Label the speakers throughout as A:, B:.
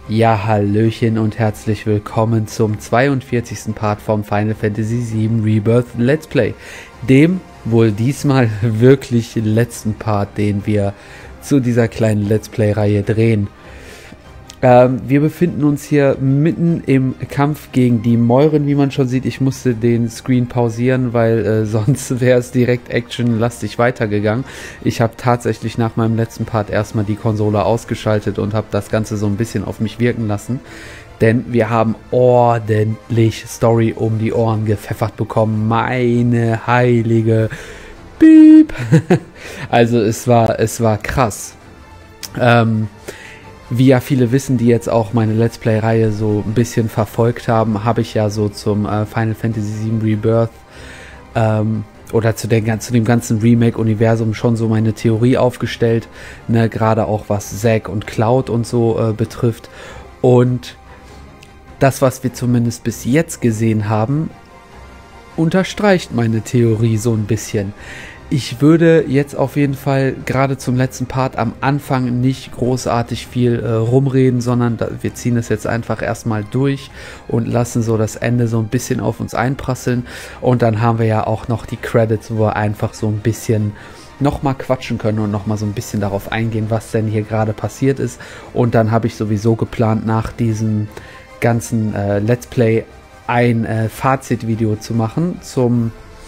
A: Ja, hallöchen und herzlich willkommen zum 42. Part vom Final Fantasy VII Rebirth Let's Play. Dem wohl diesmal wirklich letzten Part, den wir zu dieser kleinen Let's Play-Reihe drehen. Wir befinden uns hier mitten im Kampf gegen die Mäuren, wie man schon sieht. Ich musste den Screen pausieren, weil sonst wäre es direkt actionlastig weitergegangen. Ich habe tatsächlich nach meinem letzten Part erstmal die Konsole ausgeschaltet und habe das Ganze so ein bisschen auf mich wirken lassen. Denn wir haben ordentlich Story um die Ohren gepfeffert bekommen. Meine heilige Piep. Also es war krass. Wie ja viele wissen, die jetzt auch meine Let's Play-Reihe so ein bisschen verfolgt haben, habe ich ja so zum Final Fantasy VII Rebirth oder zu dem ganzen Remake-Universum schon so meine Theorie aufgestellt, ne, gerade auch was Zack und Cloud und so betrifft. Und das, was wir zumindest bis jetzt gesehen haben, unterstreicht meine Theorie so ein bisschen. Ich würde jetzt auf jeden Fall gerade zum letzten Part am Anfang nicht großartig viel rumreden, sondern wir ziehen es jetzt einfach erstmal durch und lassen so das Ende so ein bisschen auf uns einprasseln. Und dann haben wir ja auch noch die Credits, wo wir einfach so ein bisschen nochmal quatschen können und nochmal so ein bisschen darauf eingehen, was denn hier gerade passiert ist. Und dann habe ich sowieso geplant, nach diesem ganzen Let's Play ein Fazitvideo zu machen zum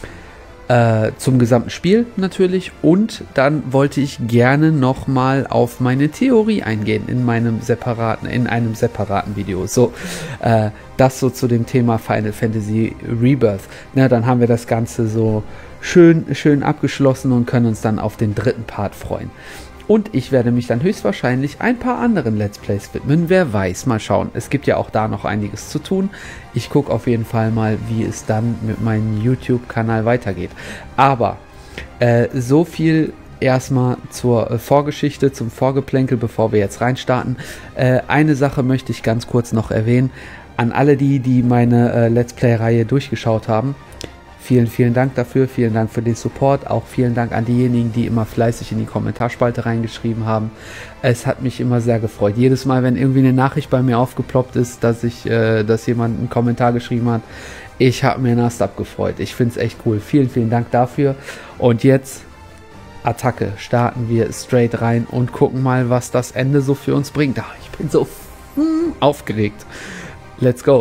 A: gesamten Spiel natürlich, und dann wollte ich gerne nochmal auf meine Theorie eingehen in einem separaten Video. So, das so zu dem Thema Final Fantasy Rebirth. Na, dann haben wir das Ganze so schön abgeschlossen und können uns dann auf den dritten Part freuen. Und ich werde mich dann höchstwahrscheinlich ein paar anderen Let's Plays widmen. Wer weiß, mal schauen. Es gibt ja auch da noch einiges zu tun. Ich gucke auf jeden Fall mal, wie es dann mit meinem YouTube-Kanal weitergeht. Aber so viel erstmal zur Vorgeschichte, zum Vorgeplänkel, bevor wir jetzt reinstarten. Eine Sache möchte ich ganz kurz noch erwähnen. An alle die meine Let's Play-Reihe durchgeschaut haben. Vielen Dank dafür, vielen Dank für den Support, auch vielen Dank an diejenigen, die immer fleißig in die Kommentarspalte reingeschrieben haben. Es hat mich immer sehr gefreut. Jedes Mal, wenn irgendwie eine Nachricht bei mir aufgeploppt ist, dass jemand einen Kommentar geschrieben hat, ich habe mir nass abgefreut. Ich finde es echt cool. Vielen Dank dafür. Und jetzt Attacke, starten wir straight rein und gucken mal, was das Ende so für uns bringt. Ach, ich bin so aufgeregt. Let's go.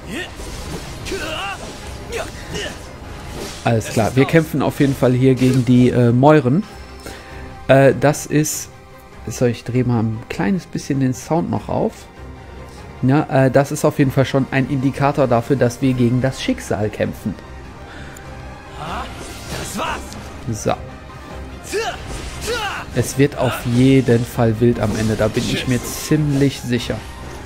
A: Alles klar, wir kämpfen auf jeden Fall hier gegen die Mäuren. Das ist... So, ich drehe mal ein kleines bisschen den Sound noch auf. Ja, das ist auf jeden Fall schon ein Indikator dafür, dass wir gegen das Schicksal kämpfen.
B: Das war's.
A: So. Es wird auf jeden Fall wild am Ende, da bin ich mir ziemlich sicher.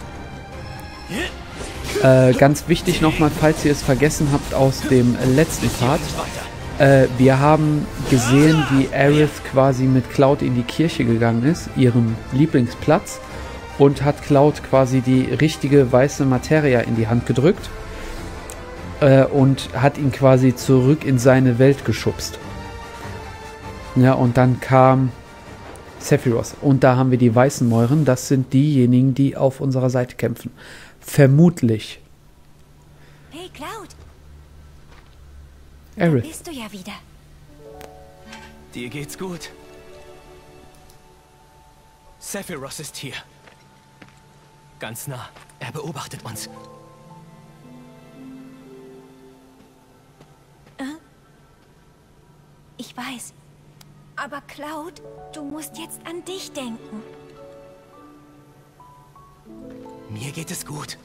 A: Ganz wichtig nochmal, falls ihr es vergessen habt aus dem letzten Part. Wir haben gesehen, wie Aerith quasi mit Cloud in die Kirche gegangen ist, ihrem Lieblingsplatz, und hat Cloud quasi die richtige weiße Materia in die Hand gedrückt und hat ihn quasi zurück in seine Welt geschubst. Ja, und dann kam Sephiroth. Und da haben wir die weißen Mäuren, das sind diejenigen, die auf unserer Seite kämpfen. Vermutlich.
C: Hey, Cloud.
A: Aerith.
C: Da bist du ja wieder.
B: Dir geht's gut. Sephiroth ist hier. Ganz nah. Er beobachtet uns.
C: Ich weiß. Aber Cloud, du musst jetzt an dich denken.
B: Mir geht es gut.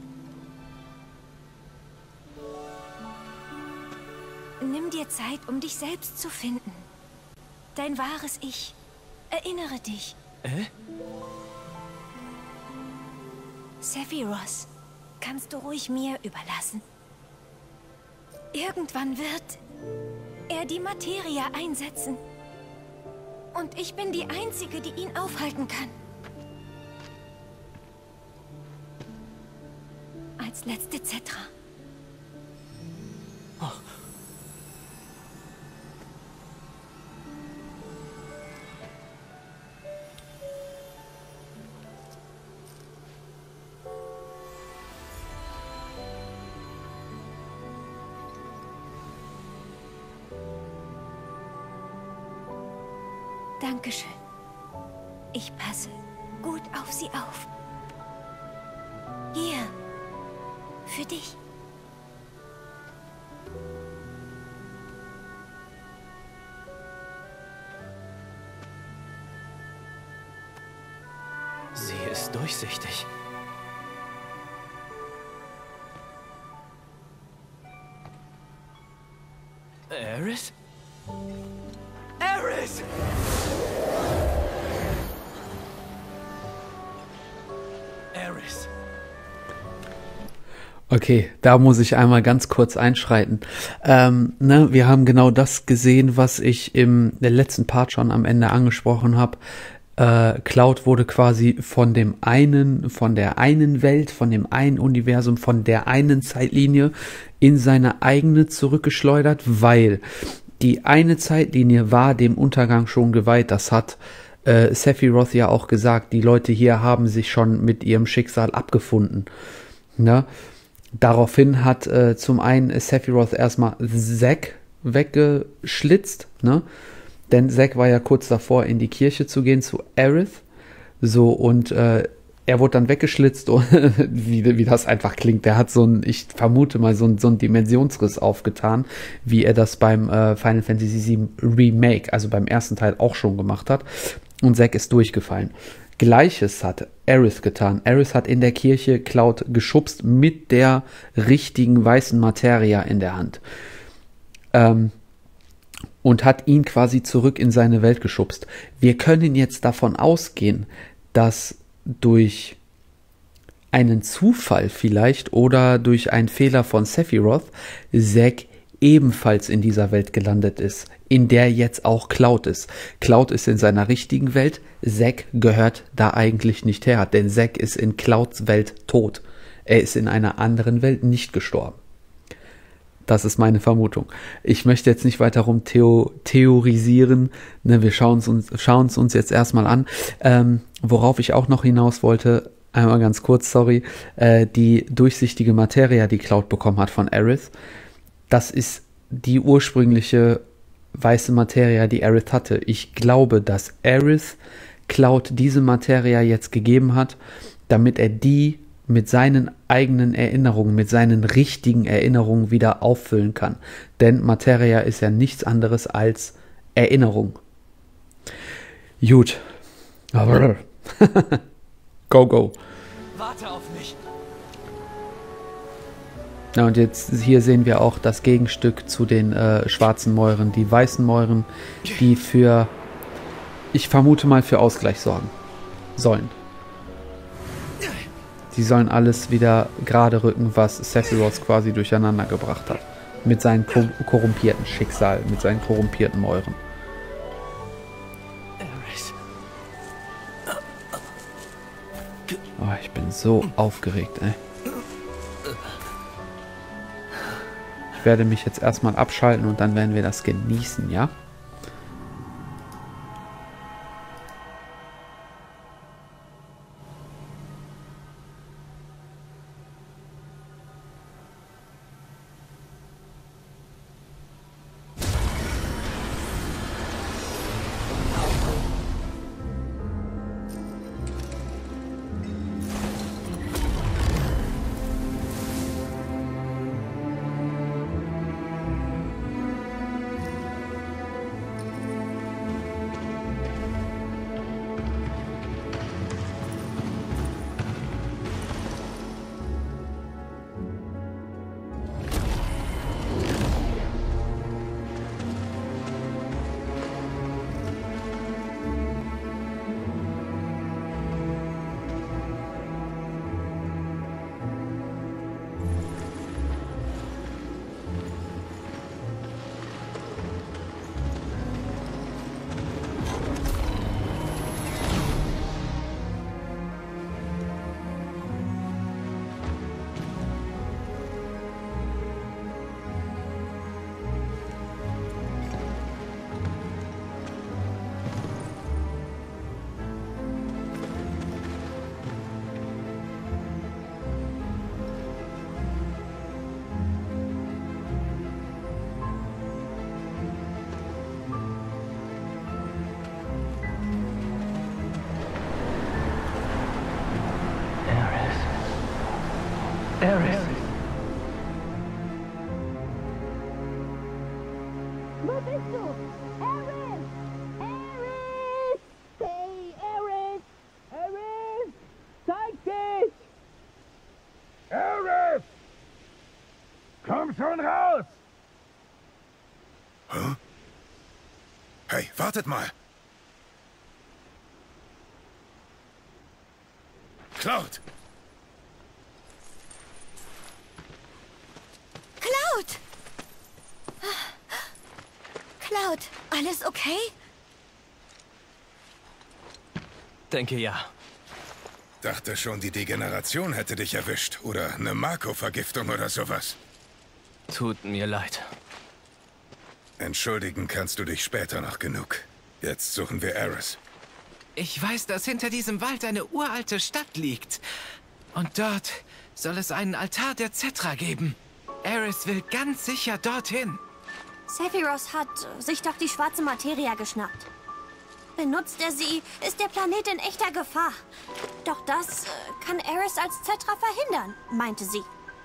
C: Nimm dir Zeit, um dich selbst zu finden. Dein wahres Ich. Erinnere dich. Sephiroth, kannst du ruhig mir überlassen. Irgendwann wird er die Materie einsetzen. Und ich bin die Einzige, die ihn aufhalten kann. Als letzte Zetra. Dankeschön. Ich passe gut auf sie auf. Hier. Für dich.
B: Sie ist durchsichtig. Aerith? Aerith! Aerith!
A: Okay, da muss ich einmal ganz kurz einschreiten. Wir haben genau das gesehen, was ich im letzten Part schon am Ende angesprochen habe. Cloud wurde quasi von der einen Welt, von dem einen Universum, von der einen Zeitlinie in seine eigene zurückgeschleudert, weil die eine Zeitlinie war dem Untergang schon geweiht. Das hat Sephiroth ja auch gesagt. Die Leute hier haben sich schon mit ihrem Schicksal abgefunden. Ne? Daraufhin hat zum einen Sephiroth erstmal Zack weggeschlitzt, ne? Denn Zack war ja kurz davor, in die Kirche zu gehen, zu Aerith. So, und er wurde dann weggeschlitzt, und wie das einfach klingt. Der hat ich vermute mal, so einen Dimensionsriss aufgetan, wie er das beim Final Fantasy VII Remake, also beim ersten Teil, auch schon gemacht hat. Und Zack ist durchgefallen. Gleiches hat Aerith getan. Aerith hat in der Kirche Cloud geschubst mit der richtigen weißen Materia in der Hand. Und hat ihn quasi zurück in seine Welt geschubst. Wir können jetzt davon ausgehen, dass durch einen Zufall vielleicht oder durch einen Fehler von Sephiroth Zack ebenfalls in dieser Welt gelandet ist, in der jetzt auch Cloud ist. Cloud ist in seiner richtigen Welt, Zack gehört da eigentlich nicht her, denn Zack ist in Clouds Welt tot. Er ist in einer anderen Welt nicht gestorben. Das ist meine Vermutung. Ich möchte jetzt nicht weiter rum theorisieren. Ne, wir schauen es uns jetzt erstmal an. Worauf ich auch noch hinaus wollte, einmal ganz kurz, sorry, die durchsichtige Materia, die Cloud bekommen hat von Aerith, das ist die ursprüngliche weiße Materia, die Aerith hatte. Ich glaube, dass Aerith Cloud diese Materia jetzt gegeben hat, damit er die mit seinen eigenen Erinnerungen, mit seinen richtigen Erinnerungen wieder auffüllen kann. Denn Materia ist ja nichts anderes als Erinnerung. Gut. Go.
B: Warte auf mich.
A: Ja, und jetzt hier sehen wir auch das Gegenstück zu den schwarzen Mäuren. Die weißen Mäuren, die ich vermute mal, für Ausgleich sorgen sollen. Die sollen alles wieder gerade rücken, was Sephiroth quasi durcheinander gebracht hat. Mit seinem korrumpierten Schicksal, mit seinen korrumpierten Mäuren. Oh, ich bin so aufgeregt, ey. Ich werde mich jetzt erstmal abschalten und dann werden wir das genießen, ja?
B: Aerith.
D: Wo bist du? Aerith! Aerith! Hey, Aerith! Aerith! Zeig dich!
E: Aerith! Komm schon raus!
F: Huh? Hey, wartet mal! Cloud!
C: Cloud! Cloud, alles okay?
B: Denke ja.
F: Dachte schon, die Degeneration hätte dich erwischt. Oder eine Marco-Vergiftung oder sowas.
B: Tut mir leid.
F: Entschuldigen kannst du dich später noch genug. Jetzt suchen wir Aerith.
G: Ich weiß, dass hinter diesem Wald eine uralte Stadt liegt. Und dort soll es einen Altar der Cetra geben. Aerith will ganz sicher dorthin.
H: Sephiroth hat sich doch die schwarze Materia geschnappt. Benutzt er sie, ist der Planet in echter Gefahr. Doch das kann Aerith als Cetra verhindern, meinte sie.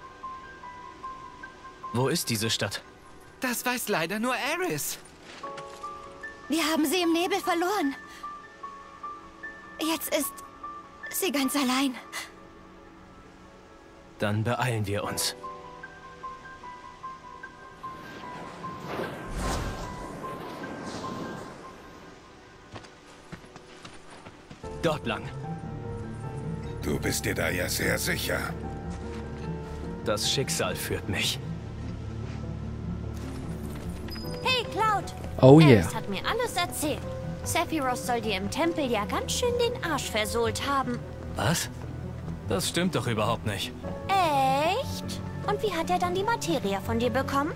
B: Wo ist diese Stadt?
G: Das weiß leider nur Aerith.
C: Wir haben sie im Nebel verloren. Jetzt ist sie ganz allein.
B: Dann beeilen wir uns. Dort lang.
F: Du bist dir da ja sehr sicher.
B: Das Schicksal führt mich.
H: Hey, Cloud!
A: Oh yeah.
H: Aerith hat mir alles erzählt. Sephiroth soll dir im Tempel ja ganz schön den Arsch versohlt haben.
B: Was? Das stimmt doch überhaupt nicht.
H: Echt? Und wie hat er dann die Materia von dir bekommen?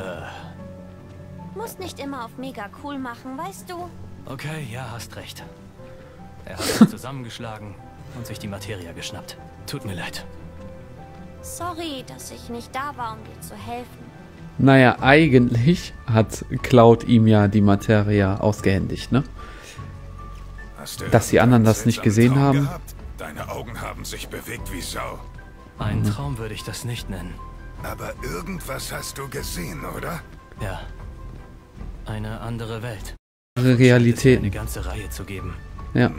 B: Äh,
H: Musst nicht immer auf mega cool machen, weißt du?
B: okay, ja, hast recht. Er hat sich zusammengeschlagen und sich die Materia geschnappt. Tut mir leid.
H: Sorry, dass ich nicht da war, um dir zu helfen.
A: Naja, eigentlich hat Cloud ihm ja die Materia ausgehändigt, ne?
F: Hast du
A: Dass die anderen das
F: irgendeinen
A: nicht gesehen
F: seltsamen Traum
A: haben?
F: gehabt? Deine Augen haben sich bewegt wie Sau.
B: Ein Traum würde ich das nicht nennen.
F: Aber irgendwas hast du gesehen, oder?
B: Ja. Eine andere Welt.
A: Mehrere
B: Eine
A: Realitäten.
B: ganze Reihe zu geben.
A: Ja.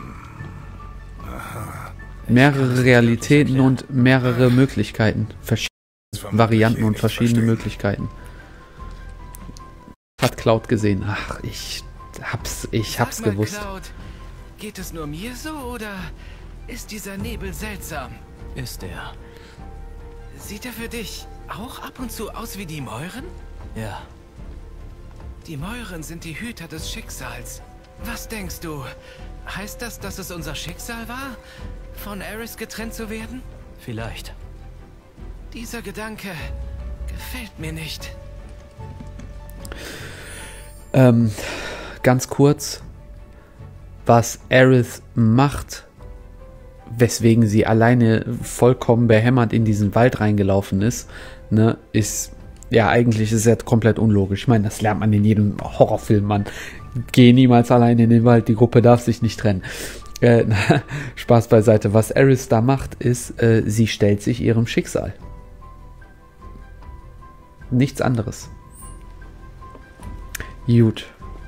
A: Mehrere Realitäten und mehrere Möglichkeiten. Verschiedene Varianten und verschiedene Möglichkeiten. Hat Cloud gesehen. Ach, ich hab's
G: Sag mal,
A: gewusst.
G: Cloud, geht es nur mir so oder ist dieser Nebel seltsam?
B: Ist er?
G: Sieht er für dich auch ab und zu aus wie die Mäuren?
B: Ja.
G: Die Mäuren sind die Hüter des Schicksals. Was denkst du? Heißt das, dass es unser Schicksal war, von Aerith getrennt zu werden?
B: Vielleicht.
G: Dieser Gedanke gefällt mir nicht.
A: Ganz kurz, was Aerith macht, weswegen sie alleine vollkommen behämmert in diesen Wald reingelaufen ist, ne, ist, ja, eigentlich ist es ja komplett unlogisch. Ich meine, das lernt man in jedem Horrorfilm, man. Geh niemals alleine in den Wald, die Gruppe darf sich nicht trennen. Spaß beiseite. Was Aerith da macht, ist, sie stellt sich ihrem Schicksal. Nichts anderes. Gut.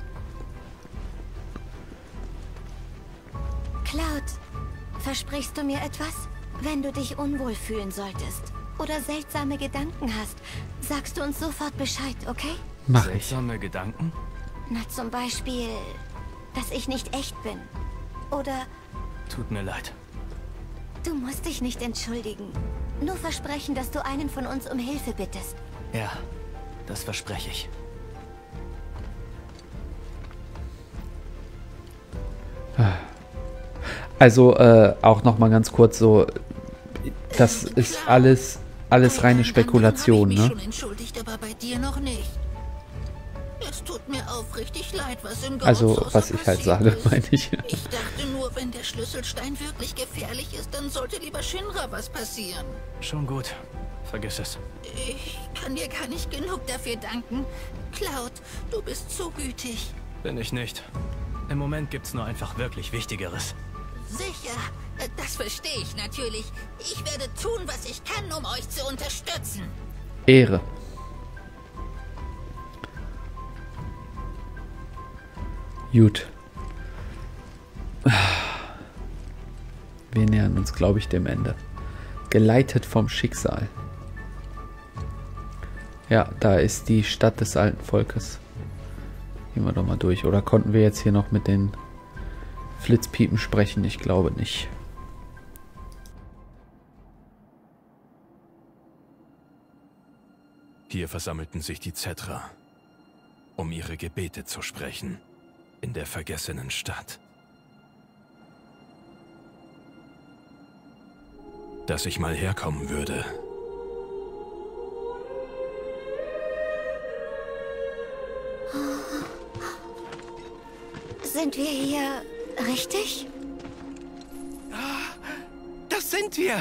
C: Cloud, versprichst du mir etwas? Wenn du dich unwohl fühlen solltest oder seltsame Gedanken hast, sagst du uns sofort Bescheid, okay?
A: Mach ich.
B: Seltsame Gedanken?
C: Na, zum Beispiel, dass ich nicht echt bin. Oder
B: Tut mir leid.
C: du musst dich nicht entschuldigen. Nur versprechen, dass du einen von uns um Hilfe bittest.
B: Ja, das verspreche ich.
A: Also, auch noch mal ganz kurz so, das ist alles reine Spekulation,
D: Dann habe ich
A: ne?
D: mich schon entschuldigt, aber bei dir noch nicht. Es tut mir aufrichtig leid, was im
A: Also,
D: Geburtshaus
A: was ich halt
D: passiert
A: sage,
D: ist.
A: meine ich.
D: Ich dachte nur, wenn der Schlüsselstein wirklich gefährlich ist, dann sollte lieber Shinra was passieren.
B: Schon gut. Vergiss es.
D: Ich kann dir gar nicht genug dafür danken. Cloud, du bist so gütig.
B: Bin ich nicht. Im Moment gibt's nur einfach wirklich Wichtigeres.
D: Sicher, Das verstehe ich natürlich. Ich werde tun, was ich kann, um euch zu unterstützen.
A: Ehre. Gut. Wir nähern uns, glaube ich, dem Ende. Geleitet vom Schicksal. Ja, da ist die Stadt des alten Volkes. Gehen wir doch mal durch. Oder konnten wir jetzt hier noch mit den Flitzpiepen sprechen? Ich glaube nicht.
I: Hier versammelten sich die Cetra, um ihre Gebete zu sprechen, in der vergessenen Stadt. Dass ich mal herkommen würde.
C: Sind wir hier richtig?
G: Das sind wir.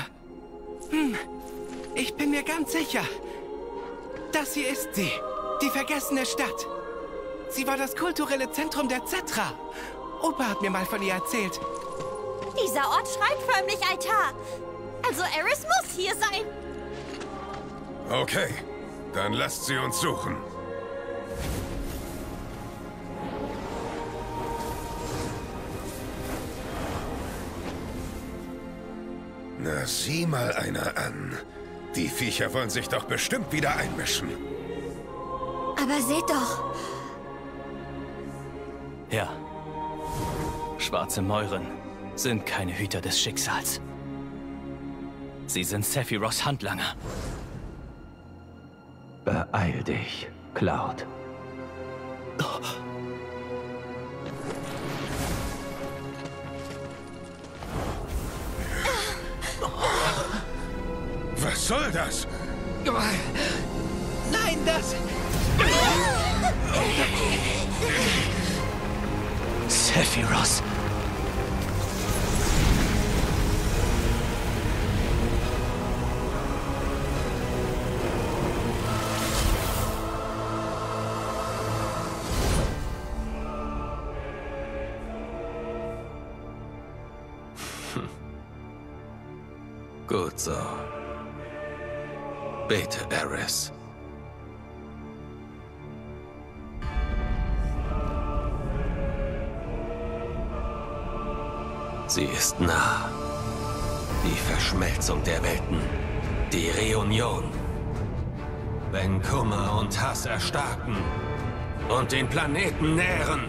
G: Ich bin mir ganz sicher. Das hier ist sie, die vergessene Stadt. Sie war das kulturelle Zentrum der Cetra. Opa hat mir mal von ihr erzählt.
H: Dieser Ort schreit förmlich Altar. Also Aerith muss hier sein.
F: Okay, dann lasst sie uns suchen. Na, sieh mal einer an. Die Viecher wollen sich doch bestimmt wieder einmischen.
C: Aber seht doch.
B: Ja. Schwarze Mäuren sind keine Hüter des Schicksals. Sie sind Sephiroths Handlanger.
J: Beeil dich, Cloud.
F: Was soll das?
G: Nein, das...
B: Sephiroth.
J: Gut so. Bete, Aerith. Sie ist nah. Die Verschmelzung der Welten. Die Reunion. Wenn Kummer und Hass erstarken und den Planeten nähren.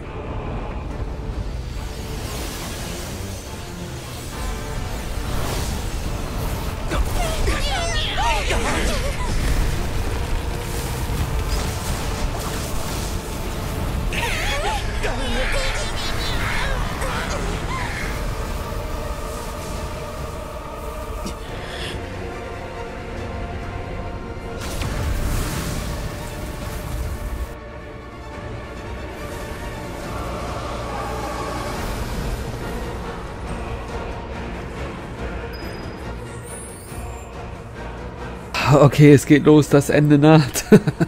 A: Okay, es geht los, das Ende naht.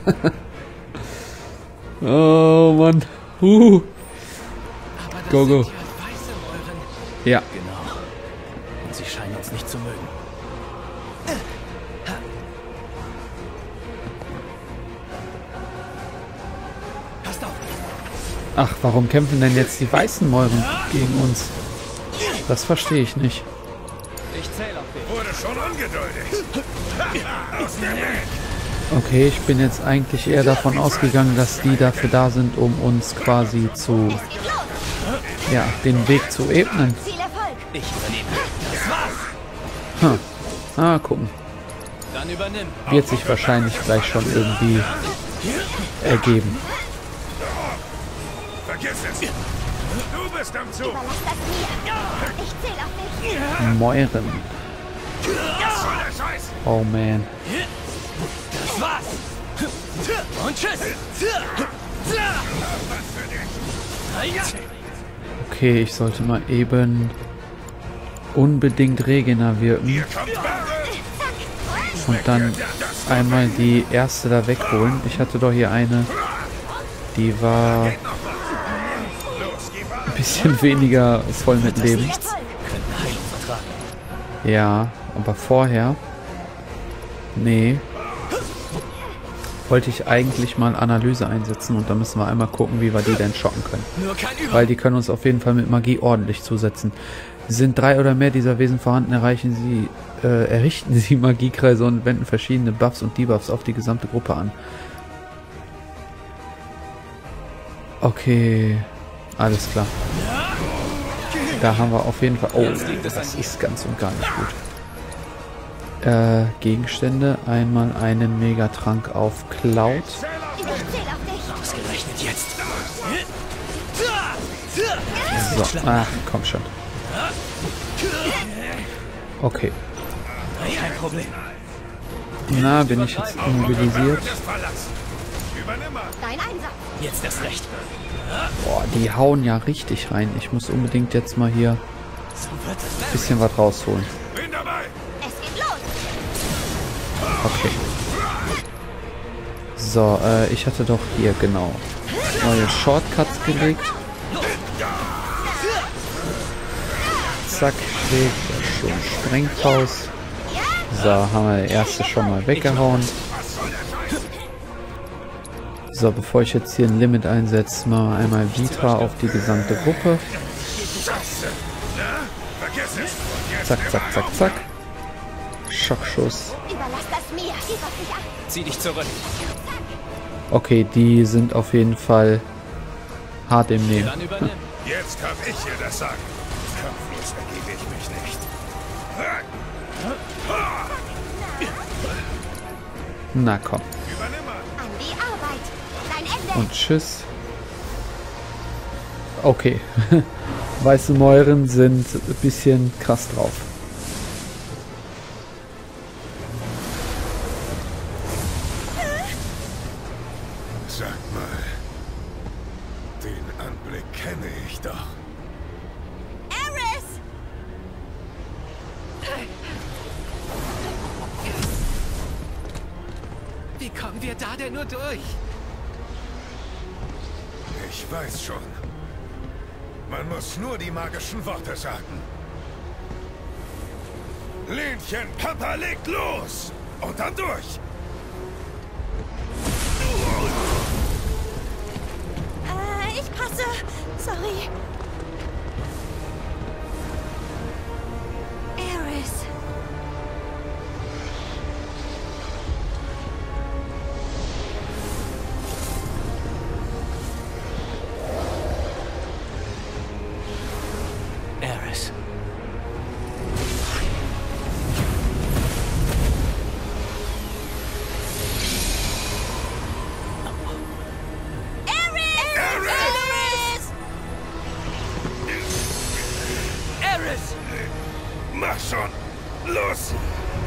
A: Oh Mann.
G: Aber das
A: Go, go.
G: sind ja weiße Mäuren.
A: Ja.
B: Genau. Und sie scheinen uns nicht zu mögen. Passt auf!
A: Ach, warum kämpfen denn jetzt die weißen Mäuren gegen uns? Das verstehe ich nicht.
B: Ich zähle auf dich.
F: Wurde schon ungeduldig. Aus dem Weg.
A: Okay, ich bin jetzt eigentlich eher davon ausgegangen, dass die dafür da sind, um uns quasi zu... ja, den Weg zu ebnen.
C: Zielerfolg.
B: Ich übernehme. Das war's.
A: Gucken.
B: Dann übernimm.
A: Wird sich wahrscheinlich gleich schon irgendwie ergeben.
F: Vergiss es. Du bist am Zug.
C: Überlass das mir. Ich zähle auf dich.
A: Mäuren.
F: Was soll der Scheiß?
A: Oh man.
B: Das war's. Und tschüss.
A: Okay, ich sollte mal eben unbedingt Regena wirken
F: Hier kommt Barret.
A: und dann einmal die erste da wegholen. Ich hatte doch hier eine, die war ein bisschen weniger voll mit Leben.
B: Könnten Heilung vertragen.
A: Ja, aber vorher... Nee. Wollte ich eigentlich mal Analyse einsetzen und dann müssen wir einmal gucken, wie wir die denn schocken können. Weil die können uns auf jeden Fall mit Magie ordentlich zusetzen. Sind 3 oder mehr dieser Wesen vorhanden, errichten sie Magiekreise und wenden verschiedene Buffs und Debuffs auf die gesamte Gruppe an. Okay, alles klar. Da haben wir auf jeden Fall... Oh, das ist ganz und gar nicht gut. Gegenstände. Einmal einen Megatrank auf Cloud.
B: Ausgerechnet jetzt.
A: So, ach, komm schon. Okay.
B: Kein Problem.
A: Na, bin ich jetzt immobilisiert?
C: Dein Einsatz.
B: Jetzt erst recht.
A: Boah, die hauen ja richtig rein. Ich muss unbedingt jetzt mal hier ein bisschen was rausholen.
C: Es geht los.
A: Okay. So, ich hatte doch hier, genau, neue Shortcuts gelegt. Zack, schlägt schon Sprengfaust. So, haben wir der erste schon mal weggehauen. So, bevor ich jetzt hier ein Limit einsetze, machen wir einmal Vitra auf die gesamte Gruppe. Zack, zack, zack, zack. Schockschuss.
C: Überlass das mir. Gib auf dich an.
B: Zieh dich zurück.
A: Okay, die sind auf jeden Fall hart im Nehmen.
B: Dann übernimm.
F: Jetzt hab ich hier das Sagen. Kampflos ergebe ich mich nicht.
A: Na komm.
C: An die Arbeit. Dein Ende.
A: Und tschüss. Okay. Weiße Mäuren sind ein bisschen krass drauf.
F: Sag mal, den Anblick kenne ich doch.
H: Ares!
G: Wie kommen wir da denn nur durch?
F: Ich weiß schon. Man muss nur die magischen Worte sagen. Lenchen, Papa legt los! Und dann durch!
H: Ich passe. Sorry.
C: Ares.
B: Ares. Ares!
F: Mach schon! Los!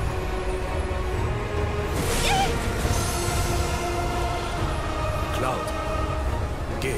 I: Cloud, geh.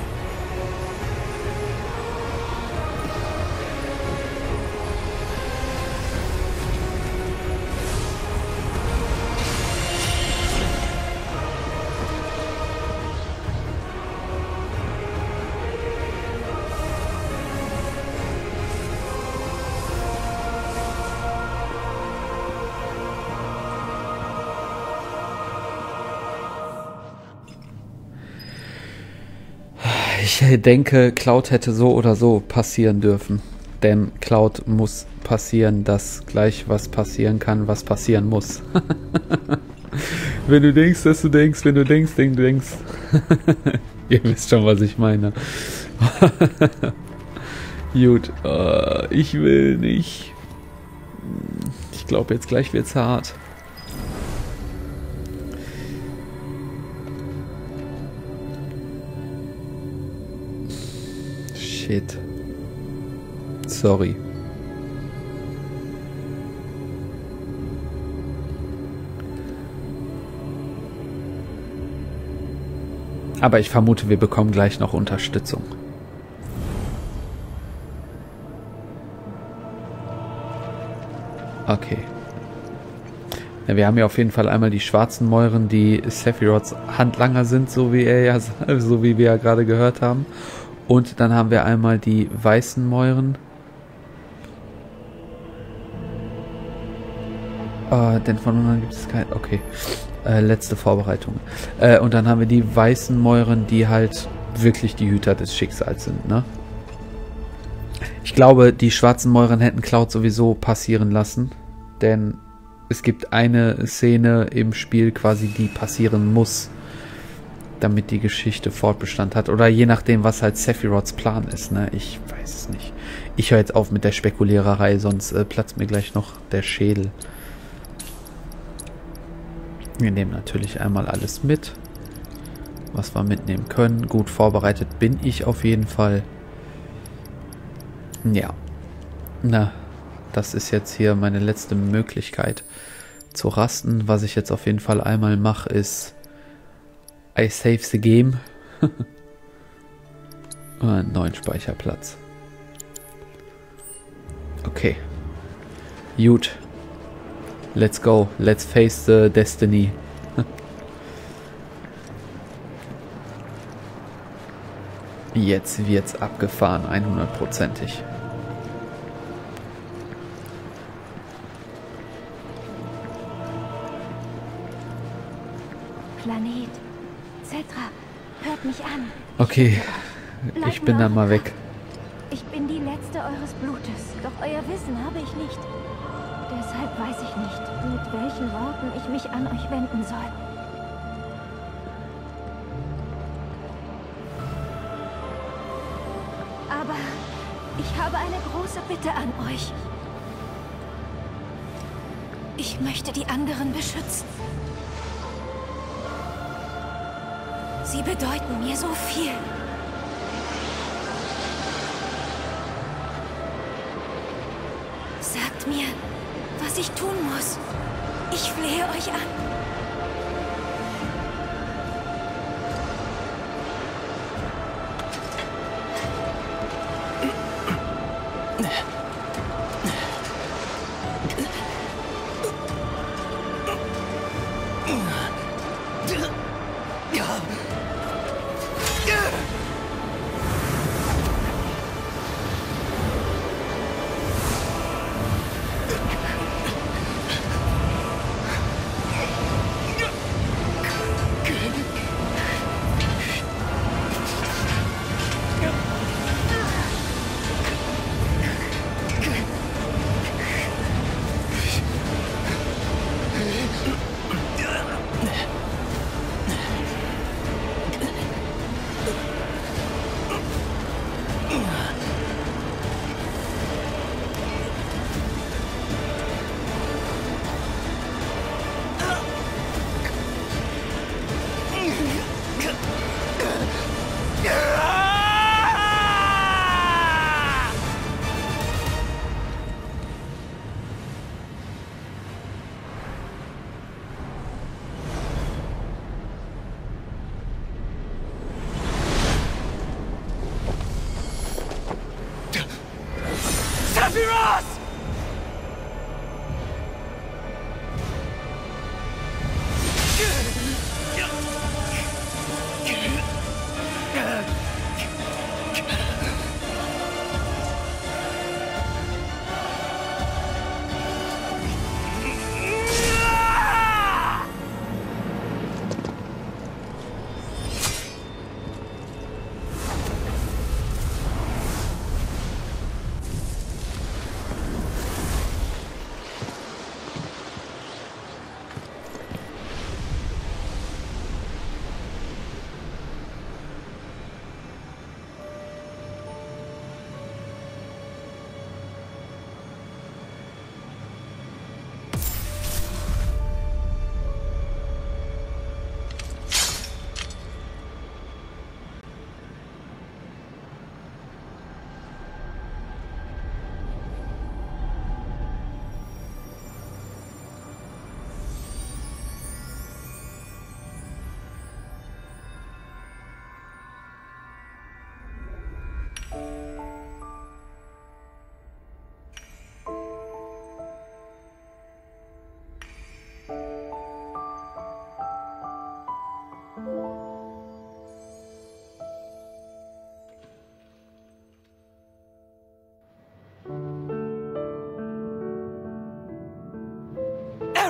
A: Ich denke, Cloud hätte so oder so passieren dürfen. Denn Cloud muss passieren, dass gleich was passieren kann, was passieren muss. Wenn du denkst, dass du denkst, wenn du denkst, du denkst. Ihr wisst schon, was ich meine. Gut, ich will nicht. Ich glaube, jetzt gleich wird's hart. Shit. Sorry. Aber ich vermute, wir bekommen gleich noch Unterstützung. Okay. Ja, wir haben ja auf jeden Fall einmal die schwarzen Mäuren, die Sephiroths Handlanger sind, so wie wir ja gerade gehört haben. Und dann haben wir einmal die weißen Mäuren. Denn von unten gibt es kein... Okay. Letzte Vorbereitung. Und dann haben wir die weißen Mäuren, die halt wirklich die Hüter des Schicksals sind, ne? Ich glaube, die schwarzen Mäuren hätten Cloud sowieso passieren lassen. Denn es gibt eine Szene im Spiel quasi, die passieren muss, damit die Geschichte Fortbestand hat. Oder je nachdem, was halt Sephiroths Plan ist, ne? Ich weiß es nicht. Ich höre jetzt auf mit der Spekuliererei, sonst platzt mir gleich noch der Schädel. Wir nehmen natürlich einmal alles mit, was wir mitnehmen können. Gut vorbereitet bin ich auf jeden Fall. Ja. Na, das ist jetzt hier meine letzte Möglichkeit zu rasten. Was ich jetzt auf jeden Fall einmal mache, ist I save the game. Einen neuen Speicherplatz. Okay. Gut. Let's go. Let's face the destiny. Jetzt wird's abgefahren, 100%ig.
C: Planet. Cetra, hört mich an.
A: Okay, ich bin dann mal weg.
C: Ich bin die Letzte eures Blutes, doch euer Wissen habe ich nicht. Deshalb weiß ich nicht, mit welchen Worten ich mich an euch wenden soll. Aber ich habe eine große Bitte an euch. Ich möchte die anderen beschützen. Sie bedeuten mir so viel. Sagt mir, was ich tun muss. Ich flehe euch an.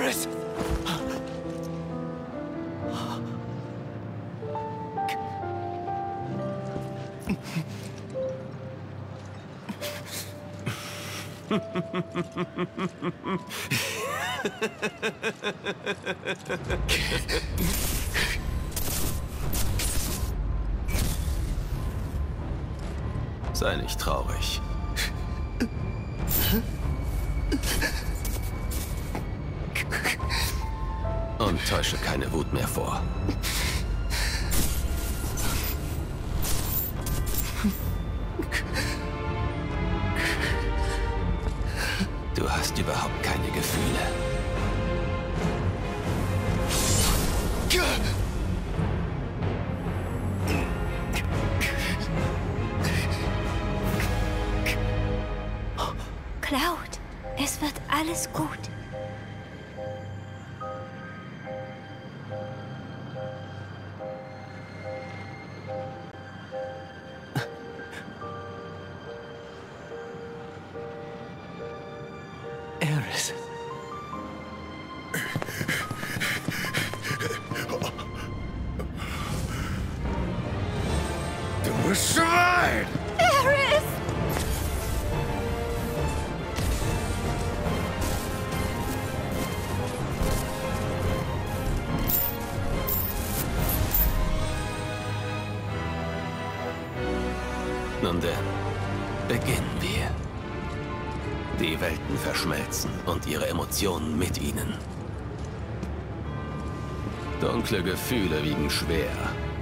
B: Aerys!
J: Sei nicht traurig. Und täusche keine Wut mehr vor. Du hast überhaupt keine Gefühle.
C: Cloud, es wird alles gut.
B: Aerys.
F: Du Schwein!
C: Aerys!
J: Nun denn, beginnen wir. Die Welten verschmelzen und ihre Emotionen mit ihnen. Dunkle Gefühle wiegen schwer.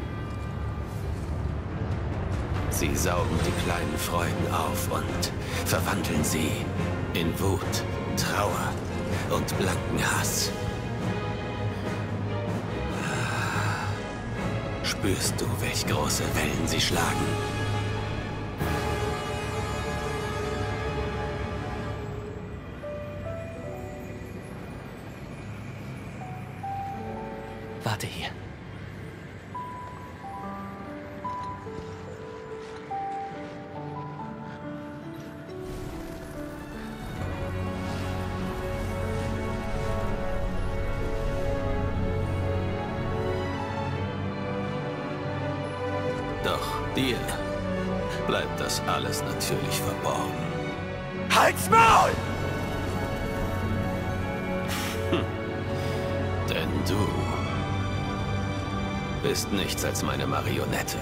J: Sie saugen die kleinen Freuden auf und verwandeln sie in Wut, Trauer und blanken Hass. Spürst du, welch große Wellen sie schlagen?
B: Warte hier.
J: Doch dir bleibt das alles natürlich verborgen.
B: Halt's Maul!
J: Denn du bist nichts als meine Marionette.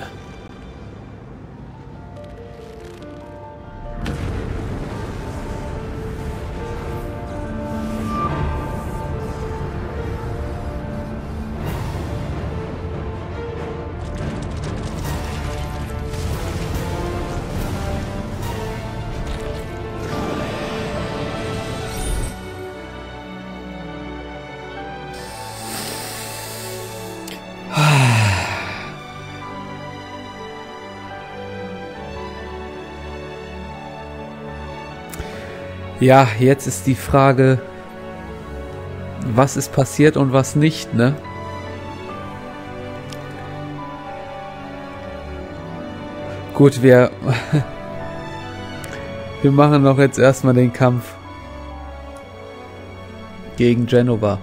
A: Ja, jetzt ist die Frage, was ist passiert und was nicht, ne? Gut, wir machen doch jetzt erstmal den Kampf gegen Jenova.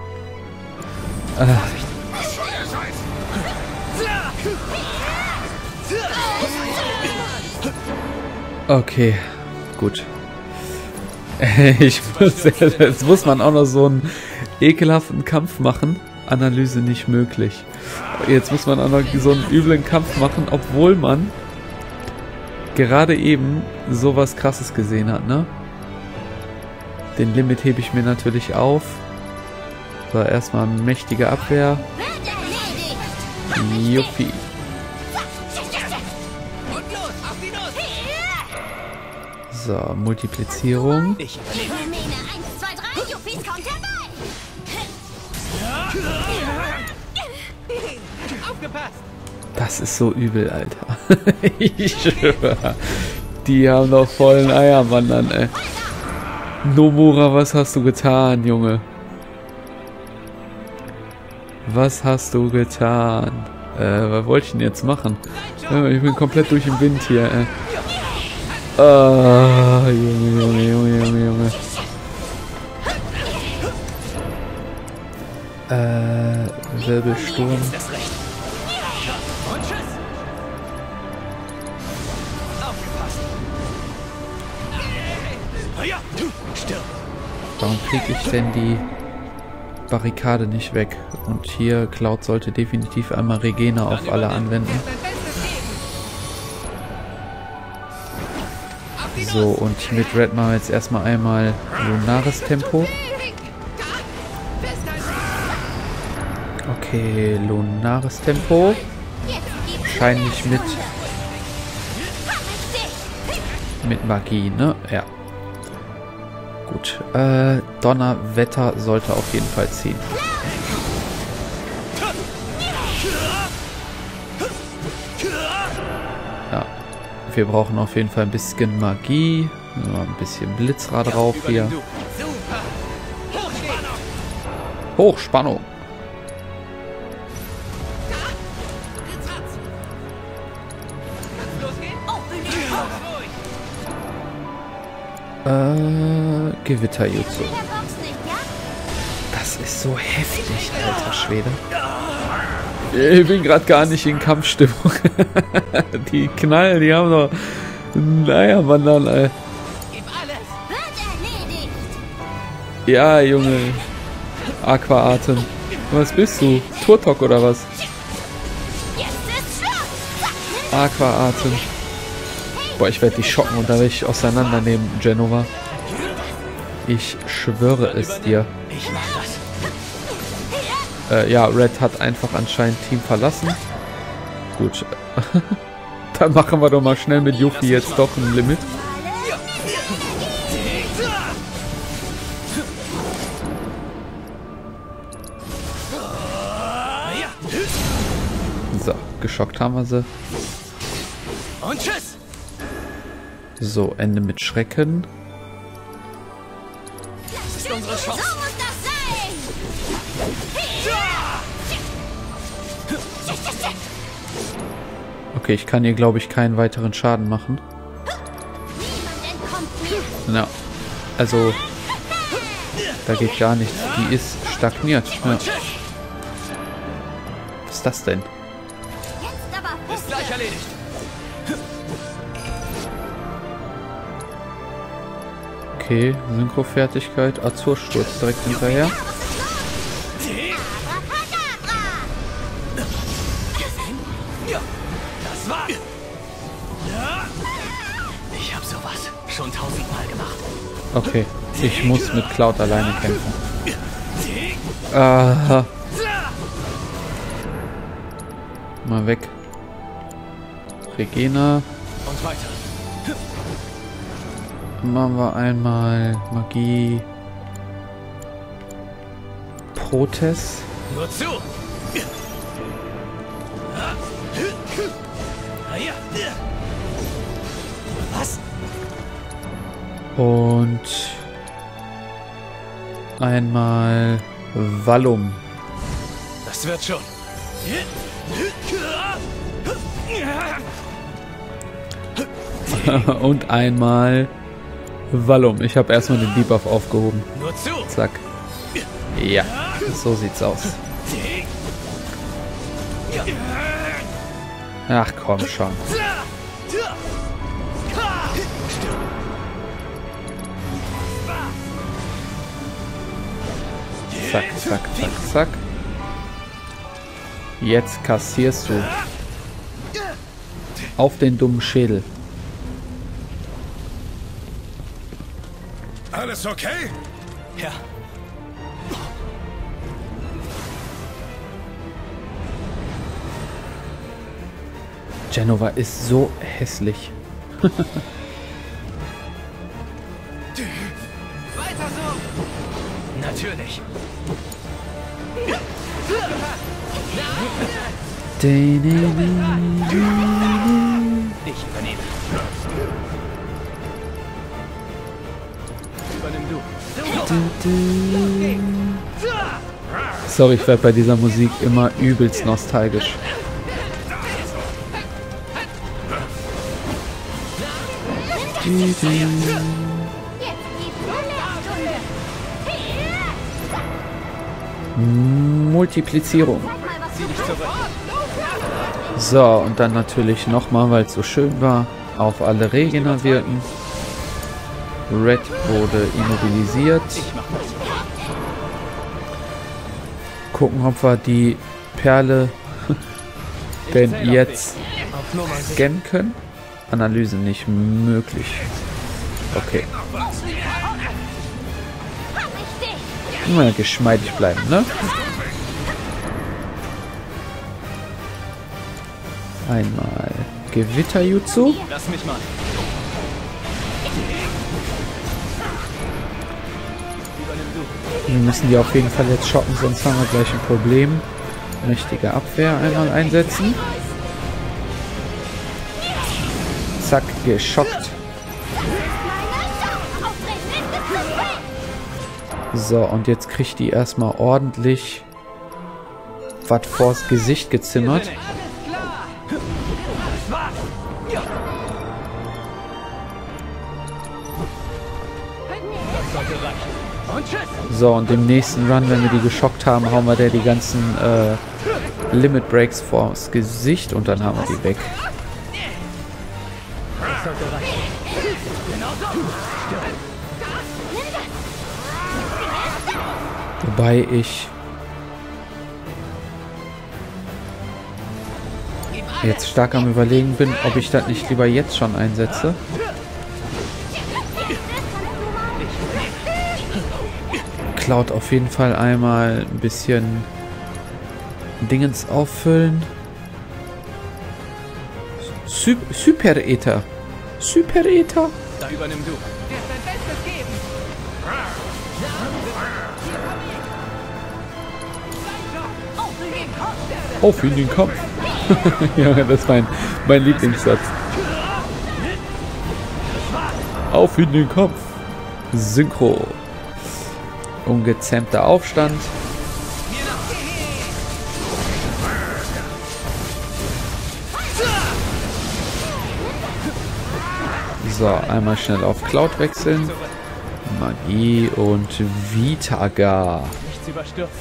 A: Okay, gut. Jetzt muss man auch noch so einen ekelhaften Kampf machen. Analyse nicht möglich. Jetzt muss man auch noch so einen üblen Kampf machen, obwohl man gerade eben sowas Krasses gesehen hat, ne? Den Limit hebe ich mir natürlich auf. So, erstmal mächtige Abwehr. Juppie. So, Multiplizierung. Das ist so übel, Alter. Ich schwöre. Die haben doch vollen Eiermann dann, ey. Nomura, was hast du getan, Junge? Was hast du getan? Was wollte ich denn jetzt machen? Ich bin komplett durch den Wind hier, ey. Junge. Wirbelsturm.
B: Jetzt erst recht. Und tschüss. Aufgepasst. Ja, stirb.
A: Warum kriege ich denn die Barrikade nicht weg? Und hier, Cloud sollte definitiv einmal Regena auf alle anwenden. So, und mit Red machen wir jetzt erstmal einmal lunares Tempo. Okay, lunares Tempo. Wahrscheinlich mit Magie, ne? Ja. Gut. Donnerwetter sollte auf jeden Fall ziehen. Ja. Wir brauchen auf jeden Fall ein bisschen Magie. Ein bisschen Blitz drauf hier. Hochspannung. Gewitterjutsu. Das ist so heftig, alter Schwede. Ich bin gerade gar nicht in Kampfstimmung. Die Knallen, die haben doch... Naja, Mann, dann, ey. Ja, Junge. Aqua-Atem. Was bist du? Turtok oder was? Aqua-Atem. Boah, ich werde dich schocken und da werde ich auseinandernehmen, Jenova. Ich schwöre es dir. Ja, Red hat einfach anscheinend Team verlassen. Gut. Dann machen wir doch mal schnell mit Yuffie jetzt doch ein Limit. So, geschockt haben wir sie.
B: Und tschüss.
A: So, Ende mit Schrecken.
B: Das ist unsere Chance.
H: So muss das sein!
A: Okay, ich kann ihr, glaube ich, keinen weiteren Schaden machen. Ja, also, da geht gar nichts. Die ist stagniert. Ja. Was ist das denn?
B: Ist gleich erledigt.
A: Okay, Synchrofertigkeit, Azursturz direkt hinterher.
B: Das war. Ich hab sowas schon 1000-mal gemacht.
A: Okay, ich muss mit Cloud alleine kämpfen. Aha. Mal weg. Regena.
B: Und weiter.
A: Machen wir einmal Magie. Protes.
B: Nur zu. Was?
A: Und einmal Vallum.
B: Das wird schon.
A: Und einmal Vallum. Ich habe erstmal den Debuff aufgehoben.
B: Nur zu.
A: Zack. Ja, so sieht's aus. Ach komm schon. Zack, zack, zack, zack. Jetzt kassierst du. Auf den dummen Schädel.
F: Alles okay?
B: Ja.
A: Jenova ist so hässlich.
B: Weiter so. Natürlich. Ich übernehme. Übernimm du.
A: Sorry, ich werde bei dieser Musik immer übelst nostalgisch. Multiplizierung. So, und dann natürlich nochmal, weil es so schön war, auf alle Regner wirken. Red wurde immobilisiert. Gucken, ob wir die Perle denn jetzt scannen können. Analyse nicht möglich. Okay. Immer geschmeidig bleiben, ne? Einmal Gewitter-Jutsu.
B: Lass mich mal.
A: Wir müssen die auf jeden Fall jetzt schocken, sonst haben wir gleich ein Problem. Mächtige Abwehr einmal einsetzen. Zack, geschockt. So, und jetzt kriegt die erstmal ordentlich was vors Gesicht gezimmert. So, und im nächsten Run, wenn wir die geschockt haben, hauen wir der die ganzen Limit Breaks vors Gesicht und dann haben wir die weg. Wobei ich jetzt stark am Überlegen bin, ob ich das nicht lieber jetzt schon einsetze. Cloud auf jeden Fall einmal ein bisschen Dingens auffüllen. Super Ether. Super Ether.
B: Da übernimm du.
A: Auf in den Kampf. Ja, das ist mein Lieblingssatz. Auf in den Kampf. Synchro. Ungezähmter Aufstand. So, einmal schnell auf Cloud wechseln. Magie und Vitaga.
B: Nichts überstürzt.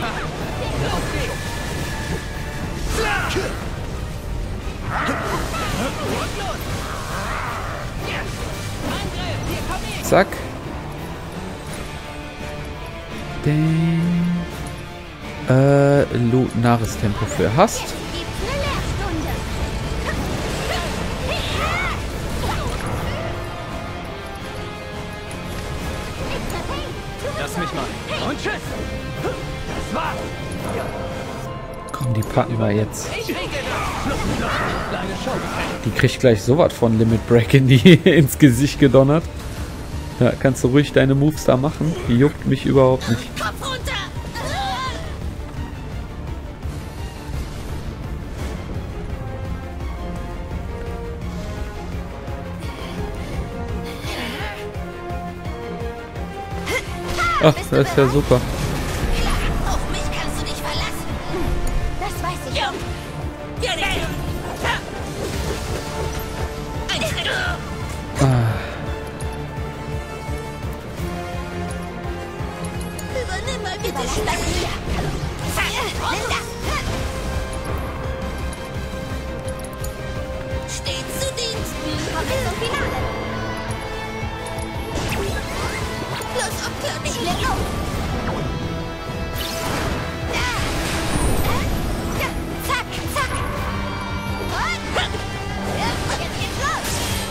A: Zack. Lunares Tempo für Hast.
B: Lass mich mal. Und tschüss. Das war's.
A: Komm, die packen wir jetzt. Die kriegt gleich sowas von Limit Break ins Gesicht gedonnert. Ja, kannst du ruhig deine Moves da machen. Die juckt mich überhaupt nicht.
D: Kopf runter!
A: Ach, das ist ja super.
D: Auf mich kannst du dich verlassen.
C: Das weiß ich.
D: Ein Schritt. Übernimm mal bitte schnell. Steht zu Diensten.
C: Kommen zum Finale.
D: Los, abkürzen.
C: Ich leg los. Zack, zack. Und jetzt geht's los.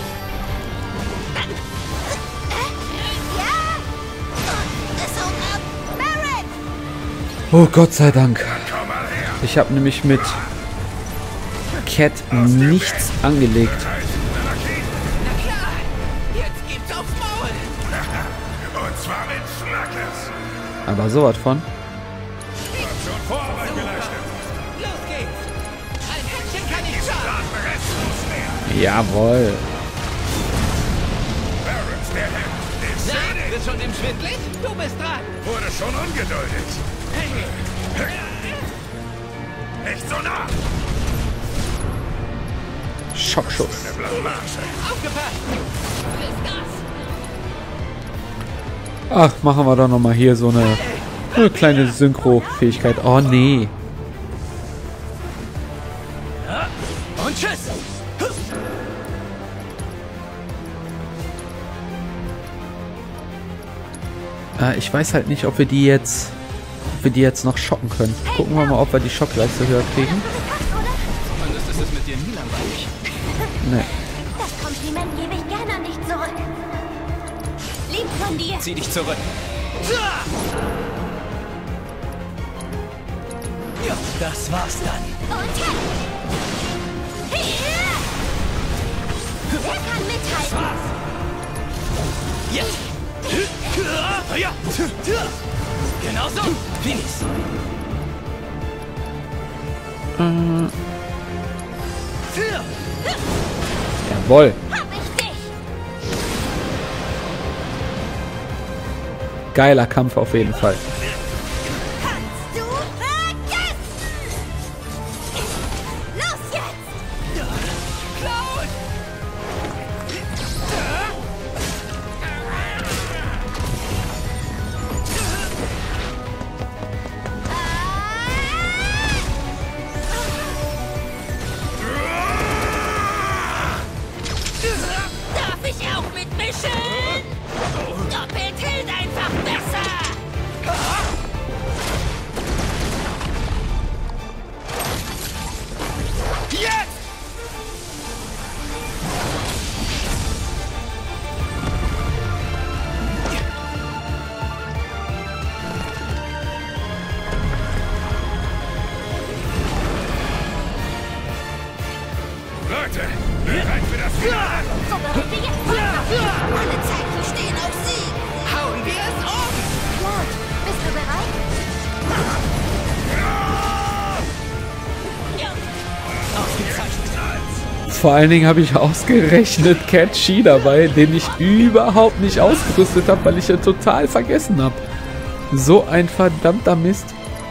C: Ja.
D: Es haut ab.
C: Barret.
A: Oh, Gott sei Dank. Ich habe nämlich mit Cat nichts angelegt.
G: Na klar, jetzt gibt's aufs Maul.
F: Und zwar mit Schmackes.
A: Aber sowas von.
F: Schon Vorarbeit geleistet.
G: Los geht's. Ein Händchen kann ich schaden.
A: Jawohl.
F: Barrett, der Hemd. Den
G: Na,
F: seh ich.
G: wird schon dem schwindlig? Du bist dran.
F: Wurde schon ungeduldig. Nicht so nah.
A: Schockschuss.
F: Eine Blamage.
G: Aufgepasst. Friss Gas.
A: Ach, machen wir doch nochmal hier so eine Eine kleine Synchro-Fähigkeit. Oh, nee.
B: Und tschüss!
A: Ich weiß halt nicht, ob wir die jetzt noch schocken können. Gucken wir mal, ob wir die Schockleiste höher kriegen.
B: Zumindest ist es mit dir nie langweilig.
A: Nee.
H: Das Kompliment gebe ich gerne an dich zurück. Lieb von dir.
B: Zieh dich zurück. Ja, das war's dann.
H: Und hier. Wer kann mithalten?
B: Jetzt! Ja! Genau so! Finis!
A: Jawohl.
H: Hab ich dich!
A: Geiler Kampf auf jeden Fall.
H: Kannst du vergessen! Los jetzt!
B: Cloud!
H: Darf ich auch mitmischen? Doppelt hält einfach besser!
B: Jetzt!
F: Leute, bereit für das Finale?
H: So bereiten wir jetzt weiter.
D: Alle Zeichen stehen auf Sieg.
G: Hauen wir es um!
H: Cloud, bist du bereit?
A: Vor allen Dingen habe ich ausgerechnet Cat Chi dabei, den ich überhaupt nicht ausgerüstet habe, weil ich ihn total vergessen habe. So ein verdammter Mist.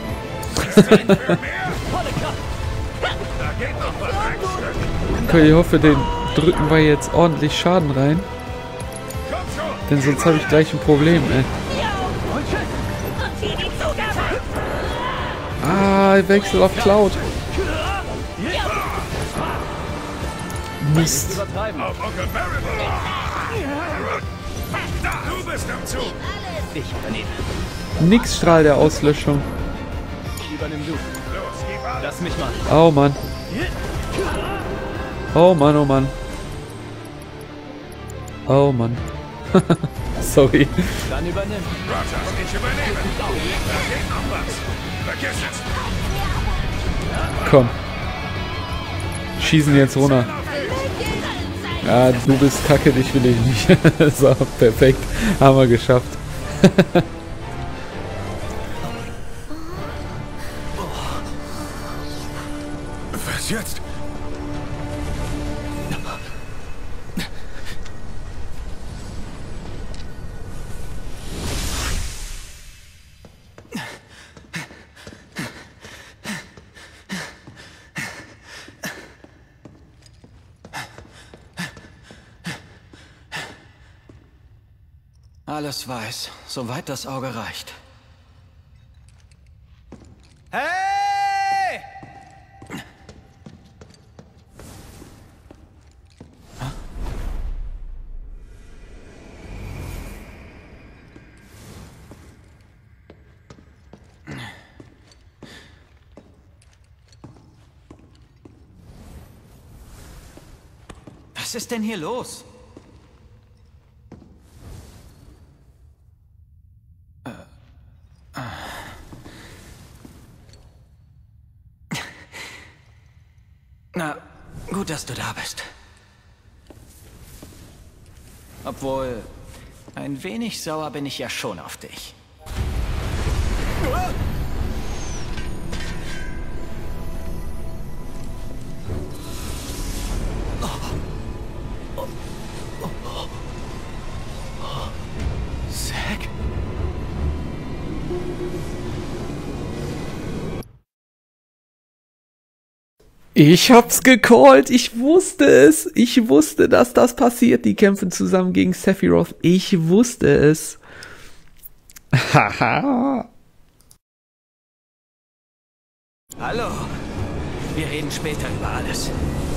A: Okay, ich hoffe, den drücken wir jetzt ordentlich Schaden rein. Denn sonst habe ich gleich ein Problem, ey. Ah, Wechsel auf Cloud. Mist.
F: Auf Onkel Barrymore! Du bist am Zug!
B: Ich übernehme.
A: Nix Strahl der Auslöschung.
B: Übernimm du.
F: Los, gib alles!
B: Lass mich mal.
A: Oh Mann. Oh Mann, oh Mann. Oh Mann. Sorry.
B: Dann übernimm.
F: Roger, ich übernehme! Da geht noch was! Vergiss es!
A: Komm. Schießen jetzt runter. Ja, du bist kacke, dich will ich nicht. So, perfekt. Haben wir geschafft.
F: Was jetzt?
B: Alles weiß, soweit das Auge reicht. Hey! Was ist denn hier los? Na, gut, dass du da bist. Obwohl, ein wenig sauer bin ich ja schon auf dich. Zack?
A: Ich hab's gecallt. Ich wusste es. Ich wusste, dass das passiert. Die kämpfen zusammen gegen Sephiroth. Ich wusste es. Haha.
B: Hallo. Wir reden später über alles.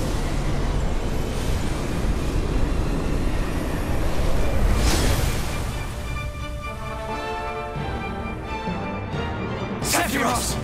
B: Sephiroth!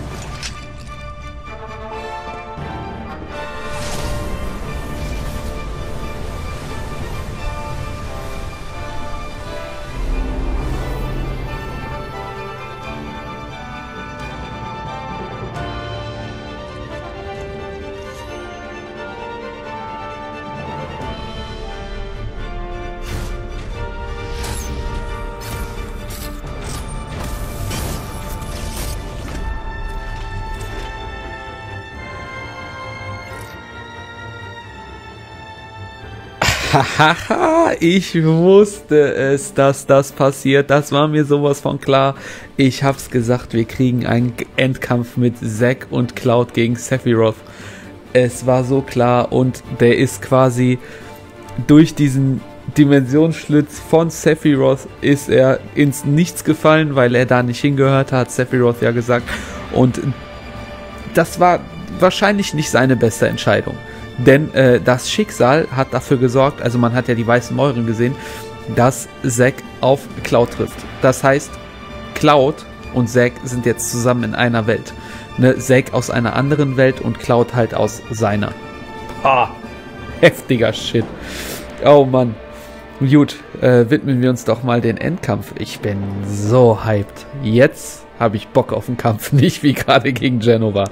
A: Hahaha, ich wusste es, dass das passiert. Das war mir sowas von klar. Ich hab's gesagt, wir kriegen einen Endkampf mit Zack und Cloud gegen Sephiroth. Es war so klar und der ist quasi durch diesen Dimensionsschlitz von Sephiroth ist er ins Nichts gefallen, weil er da nicht hingehört hat, Sephiroth ja gesagt. Und das war wahrscheinlich nicht seine beste Entscheidung. Denn das Schicksal hat dafür gesorgt, also man hat ja die weißen Mäuren gesehen, dass Zack auf Cloud trifft. Das heißt, Cloud und Zack sind jetzt zusammen in einer Welt. Ne, Zack aus einer anderen Welt und Cloud halt aus seiner. Heftiger Shit. Oh Mann. Gut, widmen wir uns doch mal den Endkampf. Ich bin so hyped. Jetzt habe ich Bock auf den Kampf, nicht wie gerade gegen Jenova.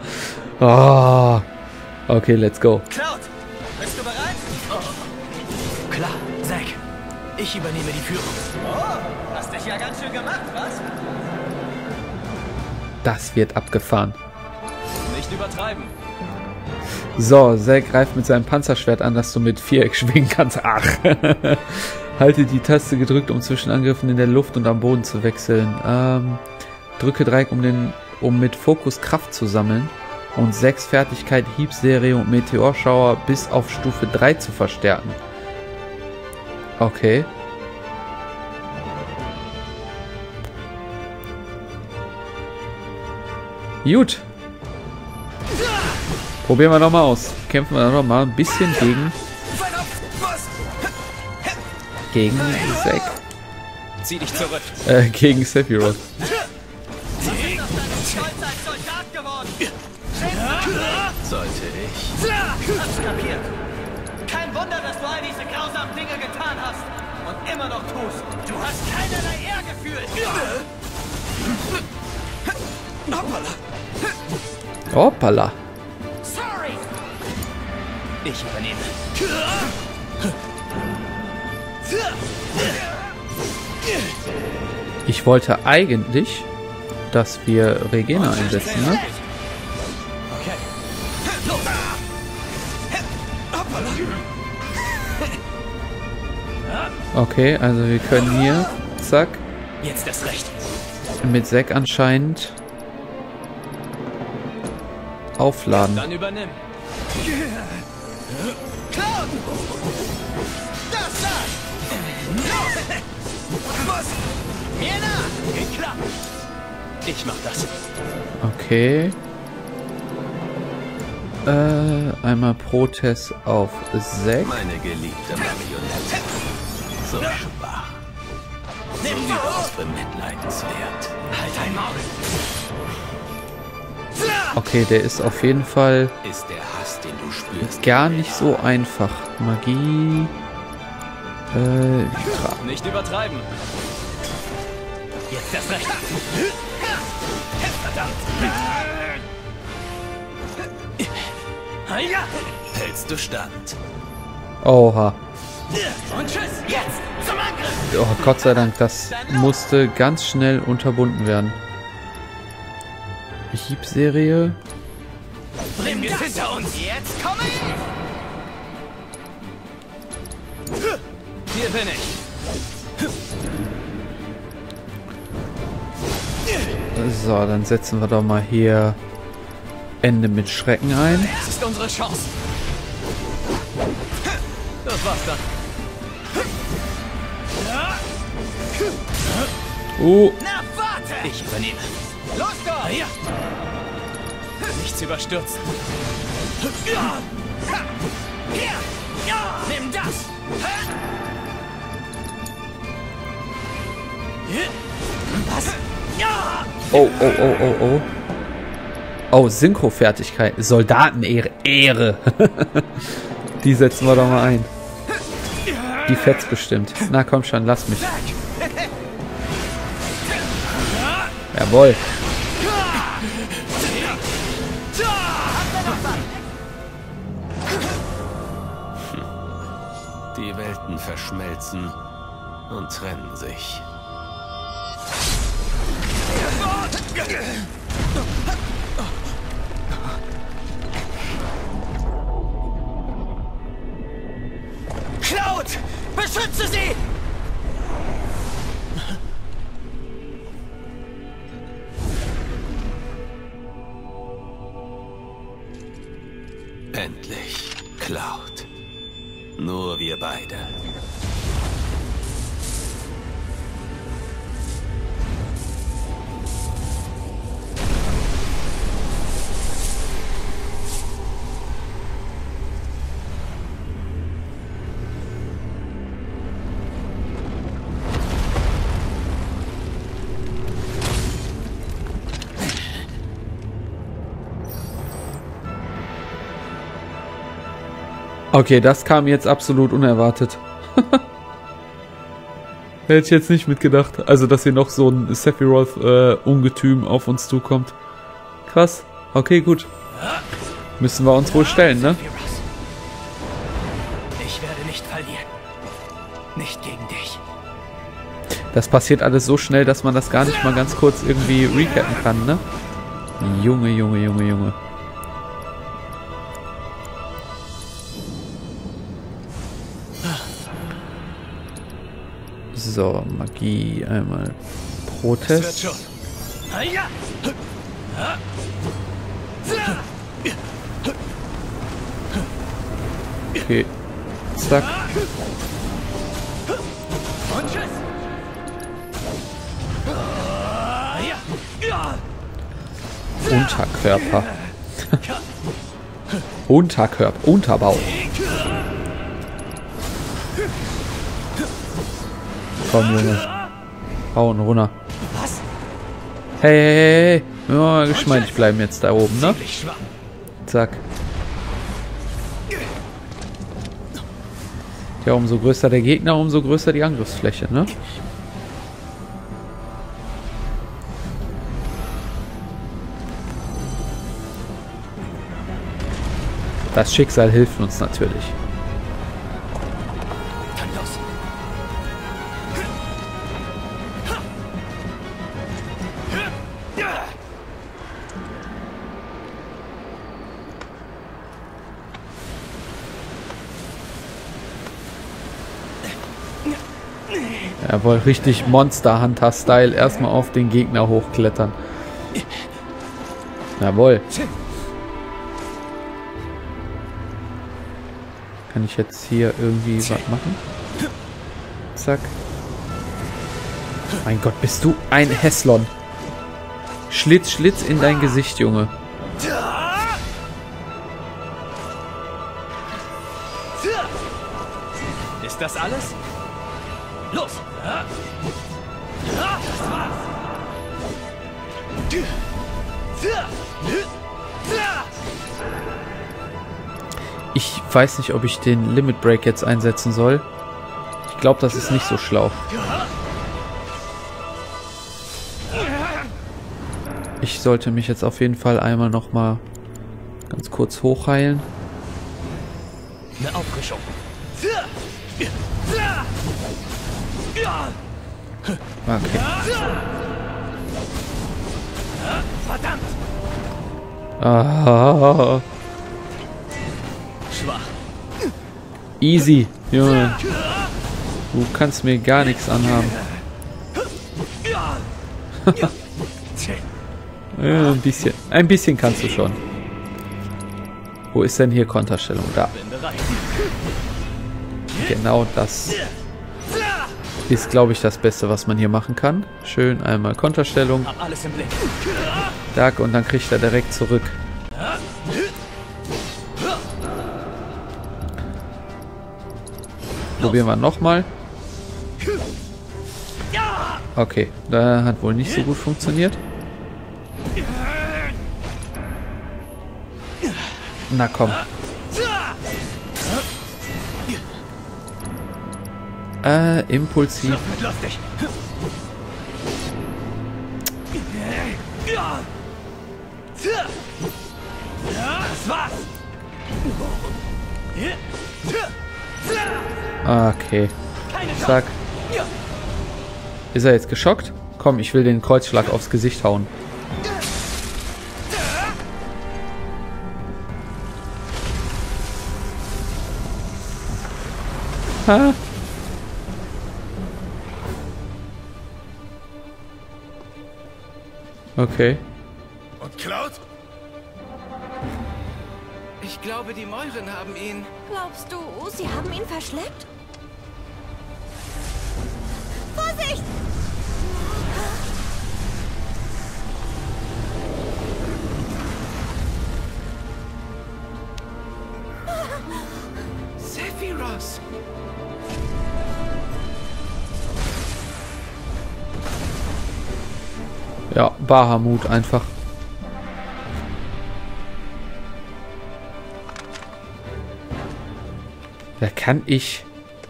A: Okay, let's go.
B: Cloud, bist du bereit? Klar, Zack. Ich übernehme die Führung. Oh, hast dich ja ganz schön gemacht, was?
A: Das wird abgefahren.
B: Nicht übertreiben.
A: So, Zack greift mit seinem Panzerschwert an, das du mit Viereck schwingen kannst. Ach. Halte die Taste gedrückt, um zwischen Angriffen in der Luft und am Boden zu wechseln. Drücke Dreieck, um mit Fokus Kraft zu sammeln. Und 6 Fertigkeit, Hiebserie und Meteorschauer bis auf Stufe 3 zu verstärken. Okay. Gut. Probieren wir nochmal aus. Kämpfen wir noch mal ein bisschen gegen Zack.
B: Zieh dich zurück.
A: Gegen Sephiroth.
B: Sollte ich. Hab's kapiert. Kein Wunder, dass du all diese grausamen Dinge getan hast und immer noch tust. Du hast keinerlei Ehrgefühl.
A: Hoppala.
B: Sorry. Ich übernehme.
A: Ich wollte eigentlich, dass wir Regena einsetzen, ne? Okay, also wir können hier, zack,
B: jetzt das Recht.
A: Mit Zack anscheinend aufladen.
B: Dann übernimm. Das da! Was? Mir nach! Geht klar! Ich mach das.
A: Okay. Einmal Protest auf Zack.
J: Meine geliebte Marionette. So schwach. So überaus bemitleidenswert.
B: Halt dein Maul!
A: Okay, der ist auf jeden Fall
J: Ist der Hass, den du spürst,
A: gar nicht so einfach. Magie.
B: Nicht übertreiben. Jetzt das Recht. Verdammt.
J: hältst du stand.
A: Oha.
B: Und tschüss. Jetzt zum Angriff.
A: Oh, Gott sei Dank, das musste ganz schnell unterbunden werden. Hiebserie.
B: Bring es hinter uns. Jetzt komme ich. Hier bin ich.
A: So, dann setzen wir doch mal hier Ende mit Schrecken ein.
B: Das ist unsere Chance. Das war's dann. Na, warte! Ich übernehme. Los, doch! Hier! Nichts überstürzen. Hier! Nimm das! Was?
A: Oh, oh, oh, oh, oh. Oh, Synchro-Fertigkeit. Soldatenehre. Ehre. Die setzen wir doch mal ein. Die fetzt bestimmt. Na komm schon, lass mich. Jawohl.
J: Die Welten verschmelzen und trennen sich.
B: Cloud! Beschütze sie!
J: Endlich, Cloud. Nur wir beide.
A: Okay, das kam jetzt absolut unerwartet. Hätte ich jetzt nicht mitgedacht. Also, dass hier noch so ein Sephiroth-Ungetüm auf uns zukommt. Krass. Okay, gut. Müssen wir uns wohl stellen, ne?
B: Ich werde nicht verlieren. Nicht gegen dich.
A: Das passiert alles so schnell, dass man das gar nicht mal ganz kurz irgendwie recappen kann, ne? Junge, Junge, Junge, Junge. So, Magie einmal Protest. Okay. Zack. Unterkörper. Unterkörper. Unterbau. Komm, Junge. Hauen runter. Hey, hey, hey. Ja, geschmeidig bleiben jetzt da oben, ne? Zack. Ja, umso größer der Gegner, umso größer die Angriffsfläche, ne? Das Schicksal hilft uns natürlich. Jawohl, richtig Monster Hunter Style. Erstmal auf den Gegner hochklettern. Jawohl. Kann ich jetzt hier irgendwie was machen? Zack. Mein Gott, bist du ein Hässlon. Schlitz, Schlitz in dein Gesicht, Junge.
B: Ist das alles? Los!
A: Ich weiß nicht, ob ich den Limit Break jetzt einsetzen soll. Ich glaube, das ist nicht so schlau. Ich sollte mich jetzt auf jeden Fall einmal noch mal ganz kurz hochheilen.
B: Eine Auffrischung.
A: Okay.
B: Verdammt!
A: Ah.
B: Schwach.
A: Easy, Junge. Du kannst mir gar nichts anhaben. Ja, ein bisschen kannst du schon. Wo ist denn hier Konterstellung? Da. Genau das ist, glaube ich, das Beste, was man hier machen kann. Schön einmal Konterstellung. Dark, und dann kriegt er direkt zurück. Probieren wir nochmal. Okay, da hat wohl nicht so gut funktioniert. Na komm. Impulsiv. Okay. Zack. Ist er jetzt geschockt? Komm, ich will den Kreuzschlag aufs Gesicht hauen. Ha. Okay.
F: Und Cloud?
G: Ich glaube, die Mäuren haben ihn.
H: Glaubst du, sie haben ihn verschleppt? Vorsicht!
G: Sephiroth!
A: Ja, Bahamut einfach. Wer kann ich?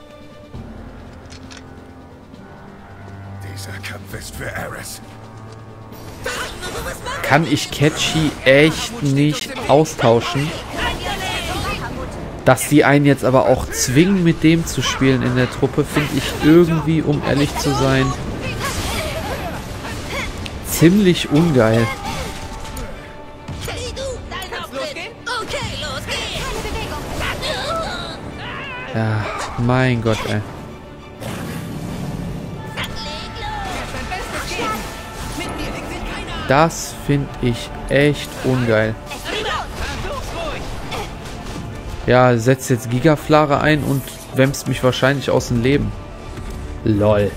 F: Dieser Kampf ist für Ares.
A: Kann ich Catchy echt nicht austauschen? Dass die einen jetzt aber auch zwingen, mit dem zu spielen in der Truppe, finde ich irgendwie, um ehrlich zu sein, ziemlich ungeil. Ja, mein Gott, ey. Das finde ich echt ungeil. Ja, setzt jetzt Gigaflare ein und wämst mich wahrscheinlich aus dem Leben. Lol.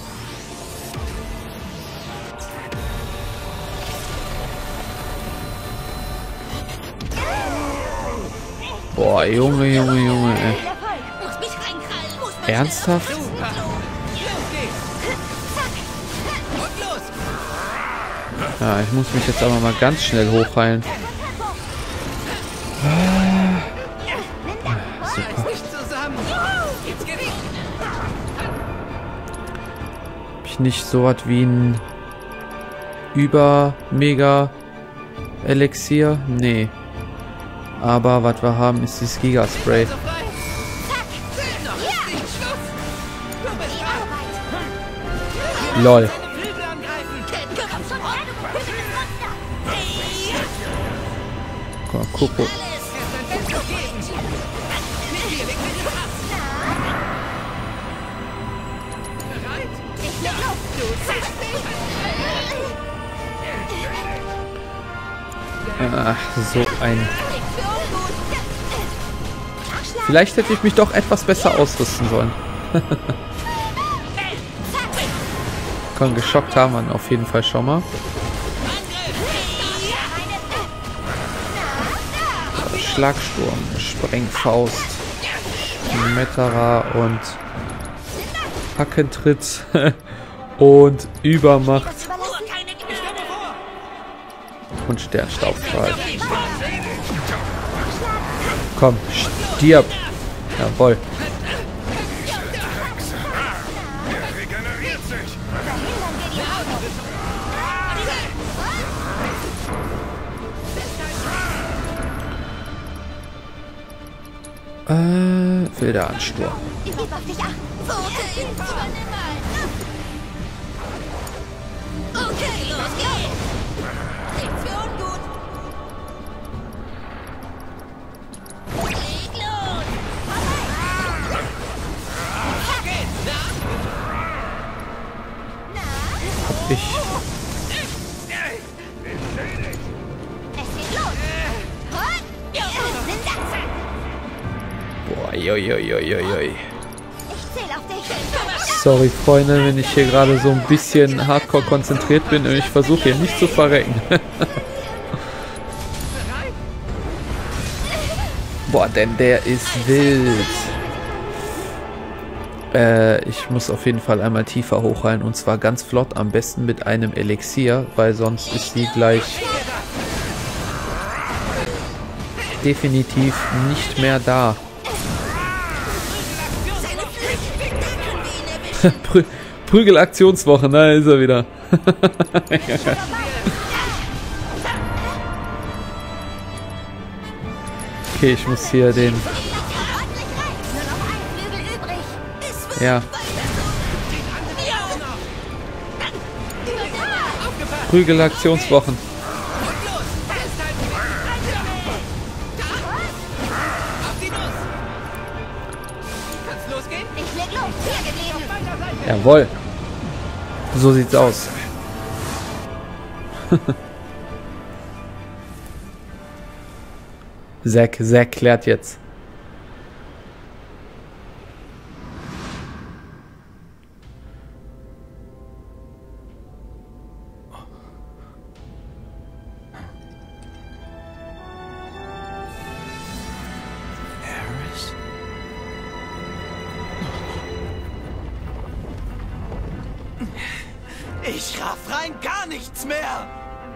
A: Boah, Junge, ey. Ernsthaft? Ja, ich muss mich jetzt aber mal ganz schnell hochheilen. Super. Hab ich nicht so was wie ein Über-Mega-Elixier? Nee. Aber was wir haben, ist dieses Gigaspray. Lol. Guck. Ach, so ein... Vielleicht hätte ich mich doch etwas besser ausrüsten sollen. Komm, geschockt haben wir ihn auf jeden Fall schon mal. Schlagsturm, Sprengfaust, Schmetterer und Hackentritt und Übermacht und Sternstaubstrahl. Komm, stirb! Jawohl. Wilder Ansturm.
D: Okay, los geht's! Lektion gut! Leg los!
A: Hab ich... Boah, joi. Sorry, Freunde, wenn ich hier gerade so ein bisschen hardcore konzentriert bin und ich versuche hier nicht zu verrecken. Boah, denn der ist wild. Ich muss auf jeden Fall einmal tiefer hochheilen und zwar ganz flott, am besten mit einem Elixier, weil sonst ist sie gleich definitiv nicht mehr da. Prügelaktionswoche, da ist er wieder. Okay, ich muss hier den... Ja. Prügelaktionswochen. Jawohl. So sieht's aus. Zack klärt jetzt.
B: Ich raff rein gar nichts mehr!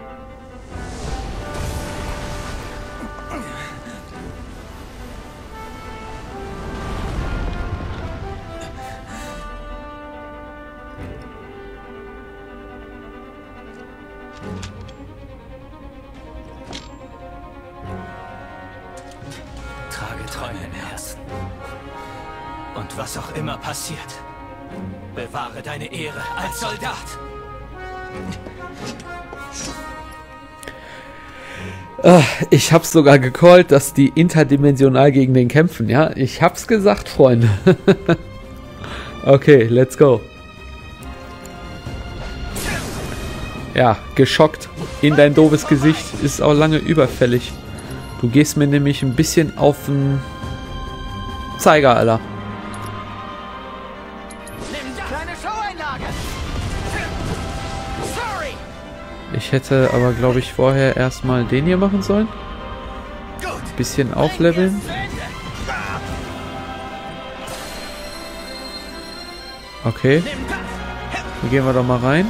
B: Trage Träume im Herzen. Und was auch immer passiert, bewahre deine Ehre als Soldat.
A: Ich hab's sogar gecallt, dass die interdimensional gegen den kämpfen, ja? Ich hab's gesagt, Freunde. Okay, let's go. Ja, geschockt in dein doofes Gesicht ist auch lange überfällig. Du gehst mir nämlich ein bisschen auf den Zeiger, Alter. Ich hätte aber, glaube ich, vorher erstmal den hier machen sollen. Bisschen aufleveln. Okay. Hier gehen wir doch mal rein.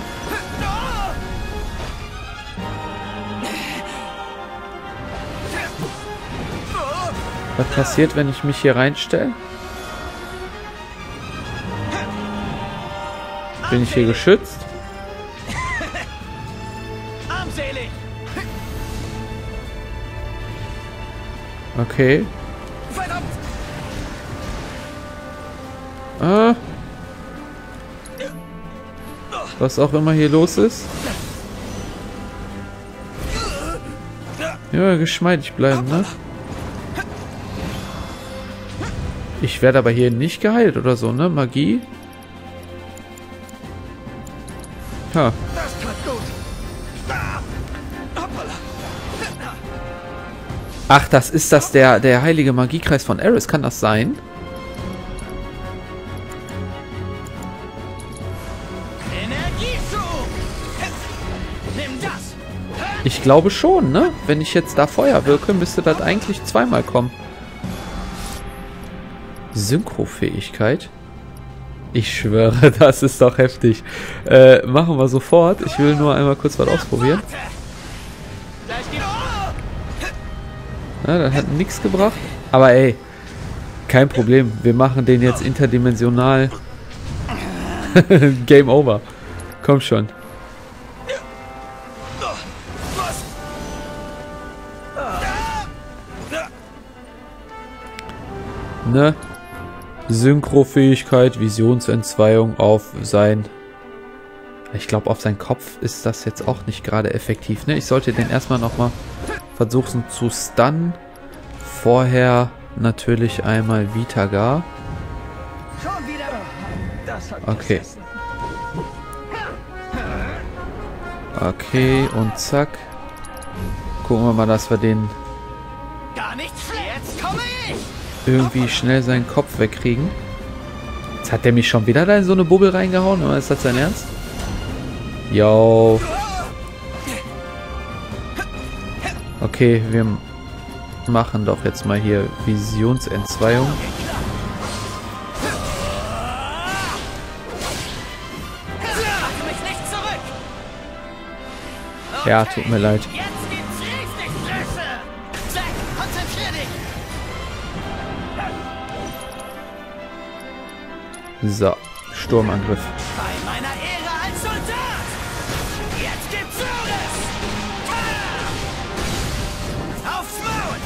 A: Was passiert, wenn ich mich hier reinstelle? Bin ich hier geschützt? Okay. Was auch immer hier los ist. Ja, geschmeidig bleiben, ne? Ich werde aber hier nicht geheilt oder so, ne? Magie. Ja. Ach, das ist das der heilige Magiekreis von Aeris. Kann das sein? Ich glaube schon, ne? Wenn ich jetzt da Feuer wirke, müsste das eigentlich zweimal kommen. Synchrofähigkeit. Ich schwöre, das ist doch heftig. Machen wir sofort. Ich will nur einmal kurz was ausprobieren. Ja, das hat nichts gebracht. Aber ey, kein Problem. Wir machen den jetzt interdimensional. Game over. Komm schon. Ne? Synchrofähigkeit, Visionsentzweiung auf sein... Ich glaube, auf seinen Kopf ist das jetzt auch nicht gerade effektiv. Ne? Ich sollte den erstmal nochmal versuchen zu stunnen. Vorher natürlich einmal Vitagar. Okay. Okay, und zack. Gucken wir mal, dass wir den irgendwie schnell seinen Kopf wegkriegen. Jetzt hat der mich schon wieder da in so eine Bubbel reingehauen. Oder ist das sein Ernst? Yo. Okay, wir machen doch jetzt mal hier Visionsentzweiung. Ja, tut mir leid.
B: Jetzt gibt's richtig Blöße! Zack, konzentrier dich!
A: So, Sturmangriff.
B: Bei meiner Ehre als Soldat! Jetzt gibt's Öres! Aufs Maul!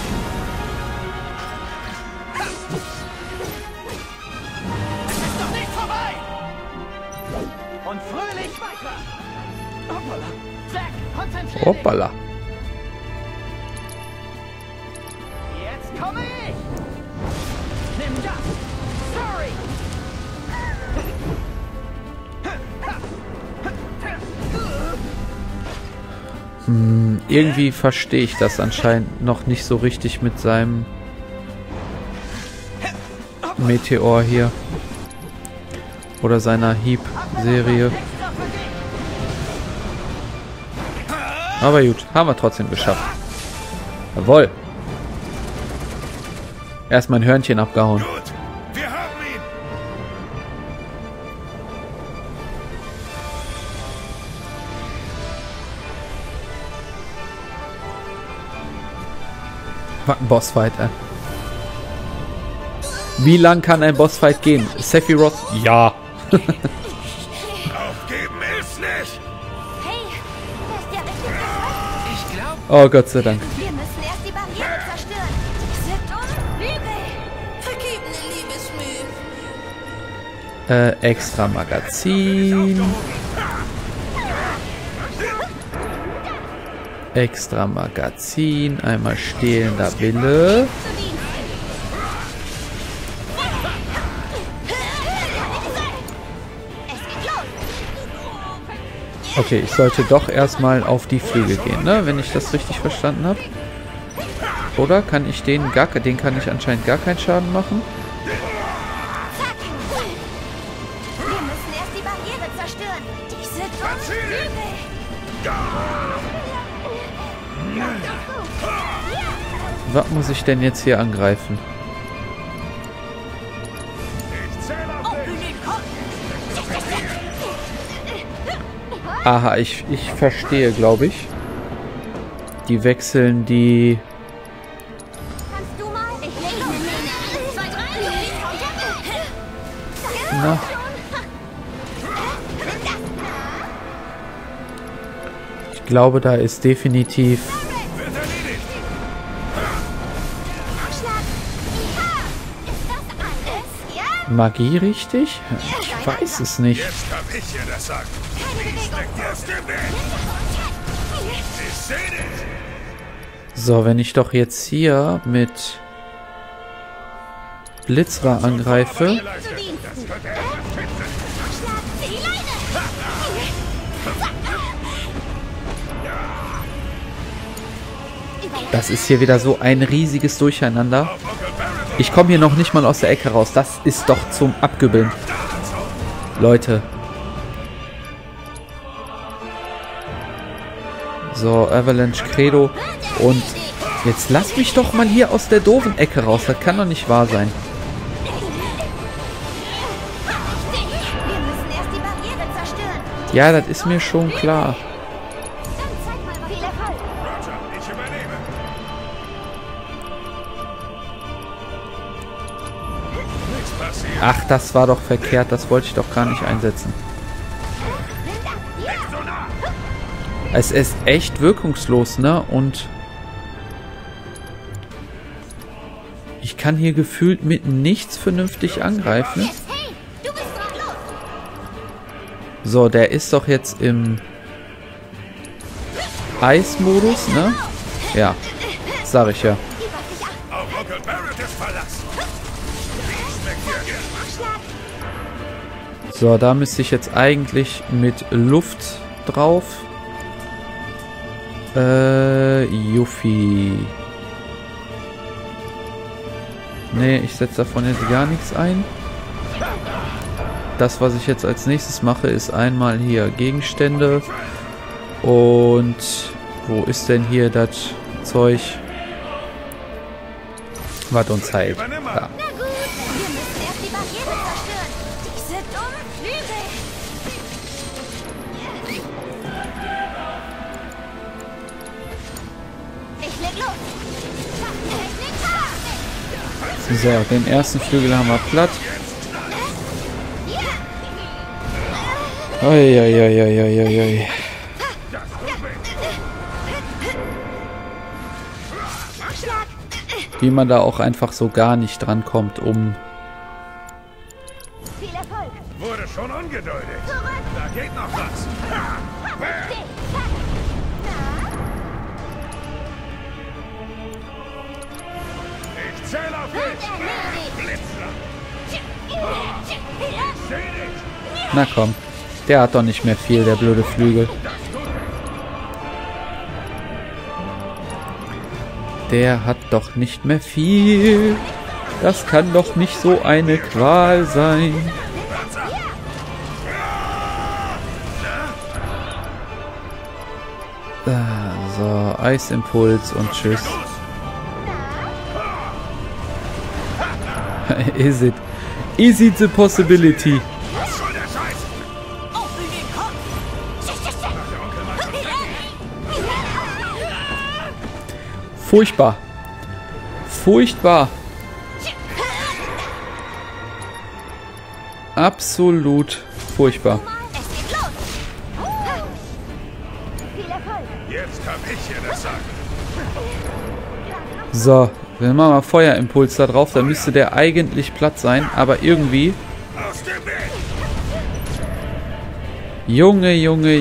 B: Es ist noch nicht vorbei! Und fröhlich weiter! Hoppala! Zack, konzentrier dich!
A: Hoppala.
B: Jetzt komme ich! Nimm das! Sorry!
A: Irgendwie verstehe ich das anscheinend noch nicht so richtig mit seinem Meteor hier. Oder seiner Hieb-Serie. Aber gut, haben wir trotzdem geschafft. Jawohl. Erst mein Hörnchen abgehauen.
F: Gut, wir haben ihn.
A: Was ein Bossfight, ey. Wie lang kann ein Bossfight gehen? Sephiroth? Ja.
F: Aufgeben ist nicht.
H: Hey, das ist ja richtig gefallen.
G: Ich glaube,
A: Oh, Gott sei Dank.
H: Wir müssen erst die Barriere zerstören. Sind uns Flügel.
D: Vergebene Liebesmüh.
A: Extra Magazin. Extra Magazin. Einmal stehlender Wille. Okay, ich sollte doch erstmal auf die Flügel gehen, ne? Wenn ich das richtig verstanden habe. Oder kann ich den kann ich anscheinend gar keinen Schaden machen?
H: Wir müssen erst die Barriere zerstören. Die sind uns Flügel.
A: Was muss ich denn jetzt hier angreifen? Aha, ich verstehe, glaube ich. Die wechseln die...
H: Kannst du mal? Ich lege 2, 3.
A: Na, ich glaube, da ist definitiv Magie richtig? Ich weiß es nicht.
F: Jetzt hab ich hier das Sagen. Ich leck dir aus dem Weg. Ich seh dich.
A: So, wenn ich doch jetzt hier mit Blitzra angreife. Das ist hier wieder so ein riesiges Durcheinander. Ich komme hier noch nicht mal aus der Ecke raus. Das ist doch zum Abgübeln. Leute. So, Avalanche Credo. Und jetzt lass mich doch mal hier aus der doofen Ecke raus. Das kann doch nicht wahr sein.
H: Wir müssen erst die Barriere zerstören.
A: Ja, das ist mir schon klar.
H: Dann zeig mal, viel Erfolg.
F: Roger, ich übernehme. Nichts passiert.
A: Ach, das war doch verkehrt. Das wollte ich doch gar nicht einsetzen.
F: Nicht so nah.
A: Es ist echt wirkungslos, ne? Und ich kann hier gefühlt mit nichts vernünftig angreifen.
H: Hey, du bist dran, los.
A: So, der ist doch jetzt im Eismodus, ne? Ja, sag ich ja.
F: Auf Onkel Barrett ist Verlass. Ich leck dir.
A: So, da müsste ich jetzt eigentlich mit Luft drauf. Yuffie. Nee, ich setze davon jetzt gar nichts ein. Das, was ich jetzt als nächstes mache, ist einmal hier Gegenstände. Und wo ist denn hier das Zeug? Was uns heilt. Ja.
C: Na gut, wir müssen erst die Barriere zerstören. Diese dummen Flügel. Ich leg los.
A: So, den ersten Flügel haben wir platt. Oi. Wie man da auch einfach so gar nicht dran kommt, um...
C: Viel Erfolg.
E: Wurde schon ungeduldig. Da geht noch was. Ich zähle auf dich. Blitzer. Ich seh dich.
A: Na komm, der hat doch nicht mehr viel, der blöde Flügel. Der hat doch nicht mehr viel. Das kann doch nicht so eine Qual sein. So, Eisimpuls und tschüss. Is it the possibility? Furchtbar. Furchtbar. Absolut furchtbar.
E: Jetzt hab ich hier das Sagen.
A: So, dann machen wir Feuerimpuls da drauf. Da müsste der eigentlich platt sein, aber irgendwie...
E: Aus dem Weg.
A: Junge.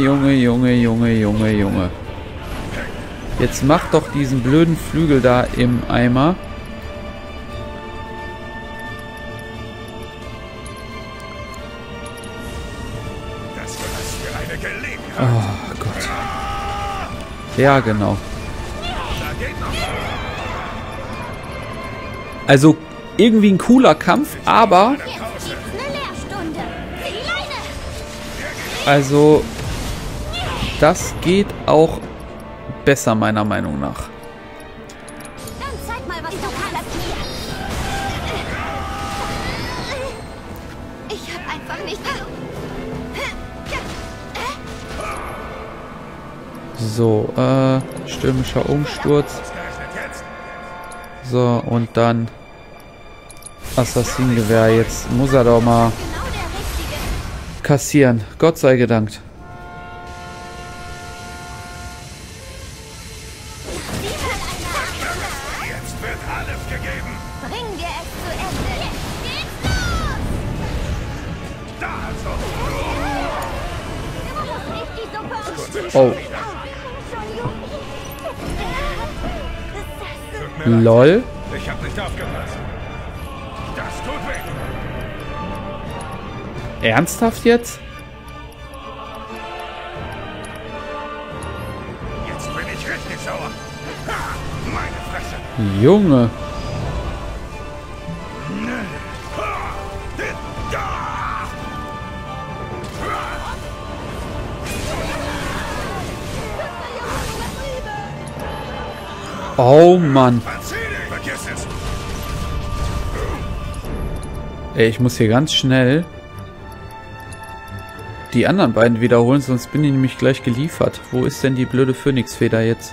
A: Jetzt mach doch diesen blöden Flügel da im Eimer.
E: Das war für eine Gelegenheit.
A: Oh Gott. Ja, genau.
E: Da geht noch was.
A: Also irgendwie ein cooler Kampf, aber... Also das geht auch besser, meiner Meinung nach.
C: Dann zeig mal, was du kannst. Ich hab einfach nicht...
A: So, stürmischer Umsturz. So, und dann Assassinengewehr. Jetzt muss er doch mal kassieren. Gott sei gedankt.
E: Jetzt wird alles gegeben.
C: Bringen wir es zu Ende. Jetzt geht's los!
E: Da also.
C: Nicht die Suppe.
A: Oh. LOL.
E: Ich hab nicht aufgepasst. Das tut weh.
A: Ernsthaft jetzt?
E: Jetzt bin ich richtig sauer. Ha, meine Fresse.
A: Junge. Oh Mann.
E: Vergiss es.
A: Ey, ich muss hier ganz schnell die anderen beiden wiederholen, sonst bin ich nämlich gleich geliefert. Wo ist denn die blöde Phönixfeder jetzt?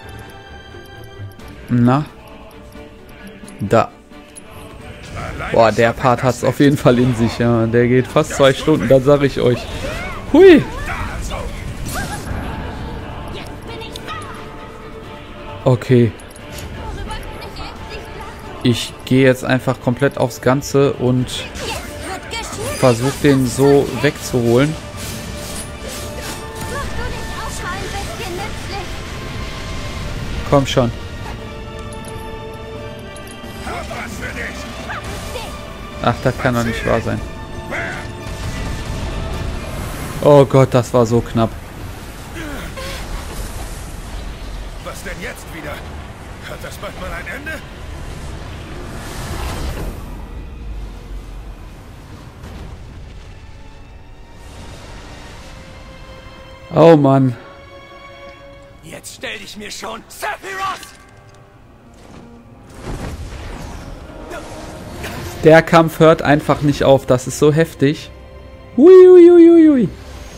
A: Na? Da. Boah, der Part hat es auf jeden Fall in sich, ja. Der geht fast 2 Stunden, das sage ich euch. Hui! Okay. Ich gehe jetzt einfach komplett aufs Ganze und versuche den so wegzuholen. Komm schon. Ach, das kann doch nicht wahr sein. Oh Gott, das war so knapp.
E: Was denn jetzt wieder? Hat das bald mal ein Ende?
A: Oh Mann.
B: Jetzt stell dich mir schon, Sephiroth!
A: Der Kampf hört einfach nicht auf. Das ist so heftig. Hui.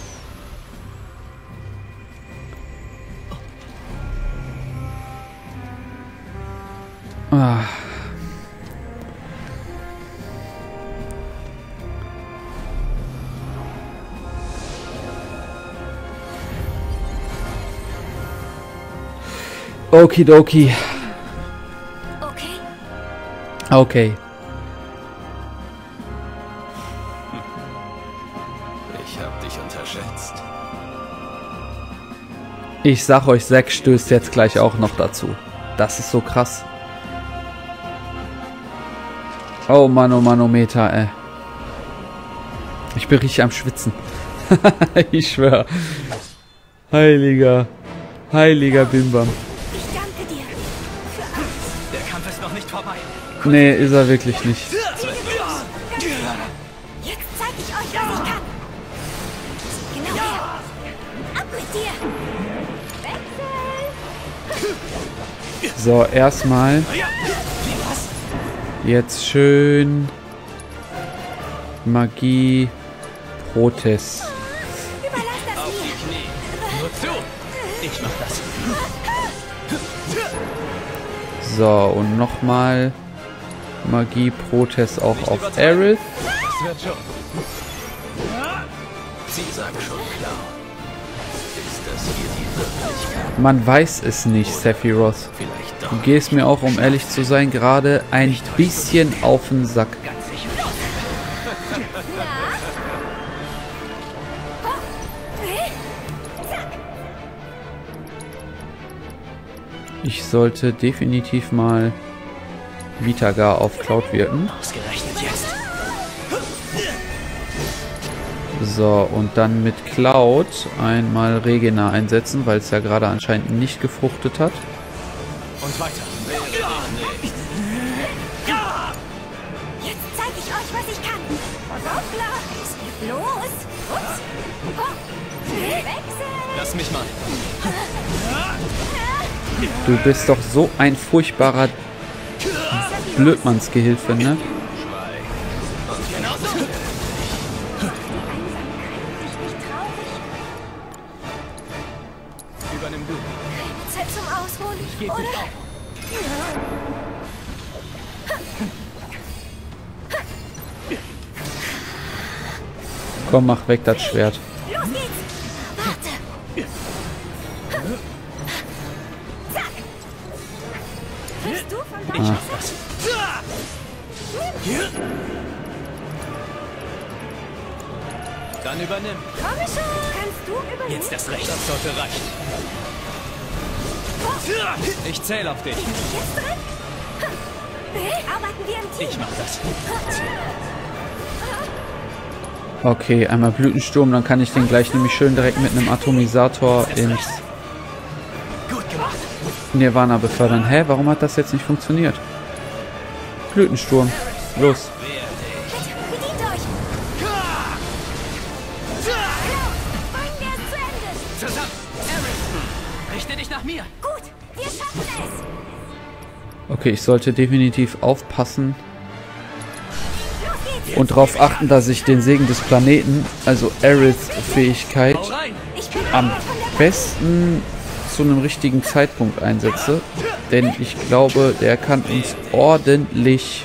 A: Ah. Okidoki. Okay.
J: Ich hab dich unterschätzt.
A: Ich sag euch, Zack stößt jetzt gleich auch noch dazu. Das ist so krass. Oh Manometer, ey. Ich bin richtig am Schwitzen. Ich schwör. Heiliger Bimbam.
H: Ich danke dir für alles.
B: Der Kampf ist noch nicht vorbei.
A: Nee, ist er wirklich nicht.
H: Jetzt zeig ich euch, was ich kann. Genau her. Ab mit dir. Wechsel.
A: So, erstmal. Jetzt schön. Magie. Protest.
H: Überlass das
B: Auf
H: mir.
B: die Knie. Nur zu. Ich mach das.
A: So, und nochmal. Magie Protest auch auf Aerith.
B: Das wird schon.
J: Sie sagen schon klar. Ist das hier die Wirklichkeit?
A: Man weiß es nicht, Sephiroth.
J: Vielleicht
A: Du
J: doch.
A: gehst mir auch, um ehrlich zu sein, gerade ein bisschen auf den Sack. Ich sollte definitiv mal Vitagar auf Cloud wirken.
B: Ausgerechnet jetzt.
A: So, und dann mit Cloud einmal Regena einsetzen, weil es ja gerade anscheinend nicht gefruchtet hat.
B: Und weiter.
H: Jetzt zeig ich euch, was ich kann. Hoppla. Es geht los. Ups. Wechsel.
B: Lass mich mal.
A: Du bist doch so ein furchtbarer Blödmannsgehilfe, ne?
B: Übernimm du.
H: Zeit zum Ausruhen.
B: Geht
H: Oder?
B: nicht auf.
A: Komm, mach weg das Schwert.
H: Los geht's. Warte. Zack. Willst du von
B: Ich
H: meinem
B: mach das. Dann übernimm.
H: Komm schon. Kannst du übernehmen?
B: Jetzt erst recht. Das sollte reichen. Ich zähle auf dich.
H: Bin ich jetzt drin? Arbeiten wir im Team.
B: Ich mach das.
A: Okay, einmal Blütensturm, dann kann ich den gleich nämlich schön direkt mit einem Atomisator ins
B: Gut gemacht.
A: Nirvana befördern. Hä, warum hat das jetzt nicht funktioniert? Blütensturm, los.
H: Bedient euch. Bringen wir es zu Ende.
B: Zusammen. Aerith. Richte dich nach mir.
H: Gut, wir schaffen es.
A: Okay, ich sollte definitiv aufpassen
H: Los geht's.
A: und darauf achten, dass ich den Segen des Planeten, also Aeriths Fähigkeit,
B: Hau rein.
H: Ich bin
A: am
H: einer von der
A: besten zu einem richtigen Zeitpunkt einsetze. Denn ich glaube, der kann uns ordentlich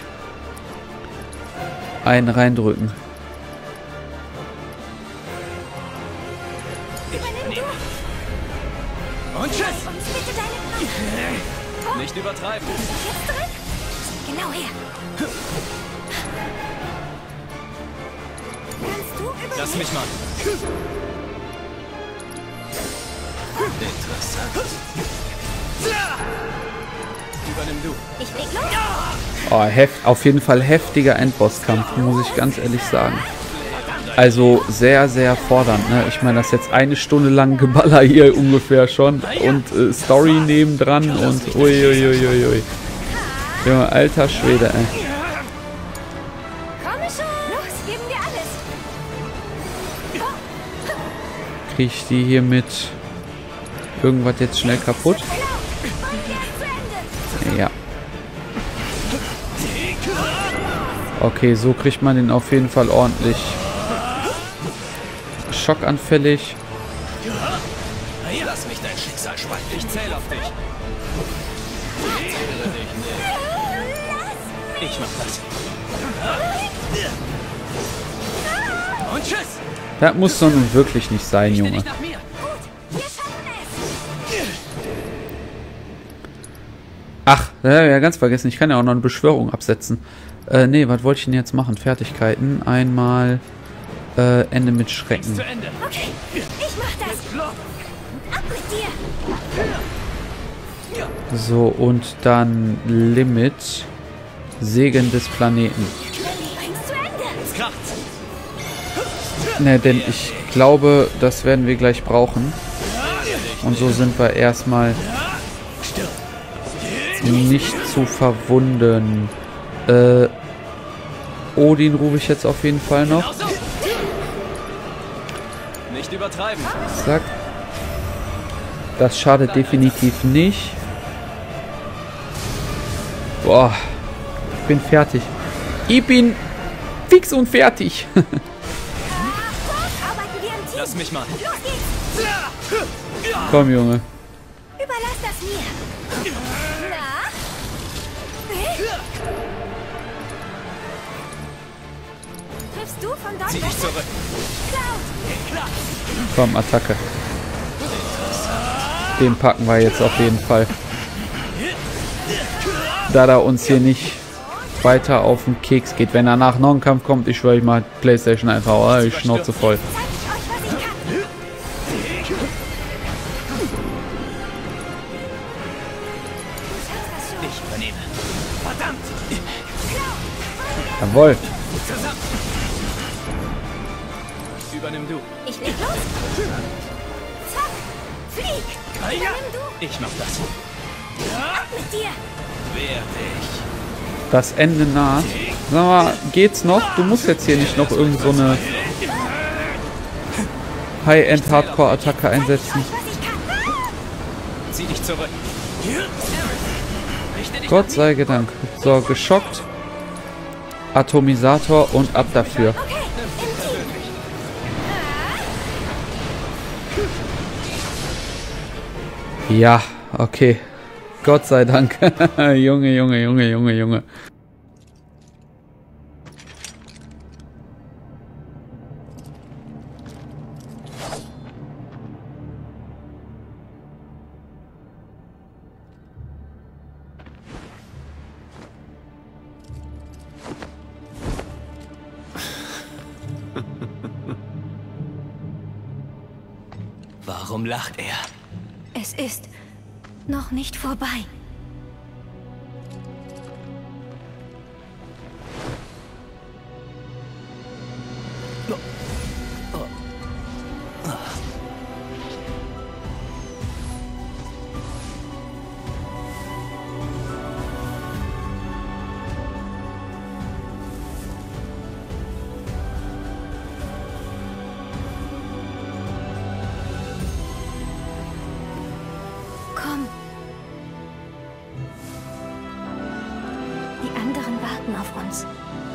A: einen reindrücken.
H: Übernimm du.
B: Und tschüss.
H: Uns bitte deine Kraft.
B: Nicht übertreiben.
H: Jetzt drin? Genau her. Kannst du übernehmen?
B: Lass mich mal.
J: Interessant.
B: Übernimm du.
H: Ich leg los.
A: Oh, auf jeden Fall heftiger Endbosskampf, muss ich ganz ehrlich sagen. Also sehr, sehr fordernd. Ne? Ich meine, das ist jetzt eine Stunde lang Geballer hier ungefähr schon. Und Story nebendran und uiuiuiui. Junge, alter Schwede, ey.
H: Komm schon. Los, geben wir alles.
A: Krieg ich die hier mit irgendwas jetzt schnell kaputt?
H: Bringen wir es zu Ende.
A: Ja. Okay, so kriegt man den auf jeden Fall ordentlich schockanfällig.
B: Lass mich dein Schicksal spalten. Ich zähle auf dich. Ich mach das. Und tschüss.
A: Das muss doch nun wirklich nicht sein, Junge. Ach, ja, ganz vergessen. Ich kann ja auch noch eine Beschwörung absetzen. Nee, was wollte ich denn jetzt machen? Fertigkeiten. Einmal Ende mit Schrecken.
H: Okay, ich mach das. Ab mit dir.
A: So, und dann Limit. Segen des Planeten. Ne, denn ich glaube, das werden wir gleich brauchen. Und so sind wir erstmal nicht zu verwunden. Odin rufe ich jetzt auf jeden Fall noch.
B: Nicht übertreiben.
A: Zack. Das schadet definitiv nicht. Boah. Ich bin fertig. Ich bin fix und fertig.
B: Lass mich mal.
A: Komm, Junge.
H: Überlass das mir. Na? Triffst du von dort?
B: Zieh dich zurück.
A: Komm, Attacke. Den packen wir jetzt auf jeden Fall. Da er uns hier nicht weiter auf den Keks geht. Wenn danach noch ein Kampf kommt, ich schwöre, ich mal PlayStation einfach. Oh, ich schnauze voll.
B: Ich übernehme. Verdammt!
A: Jawohl.
B: Übernimm du.
H: Ich leg los. Zack. Flieg. Übernimm du.
B: Ich mach das.
H: Ab mit dir.
B: Wehr dich.
A: Das Ende naht. Sag mal, geht's noch? Du musst jetzt hier nicht noch irgend so eine High-End-Hardcore-Attacke einsetzen.
B: Zieh dich zurück.
A: Gott sei Dank. So, geschockt. Atomisator und ab dafür. Ja, okay. Gott sei Dank. Junge, Junge, Junge, Junge, Junge.
B: Warum lacht er?
C: Es ist noch nicht vorbei. Komm. Die anderen warten auf uns.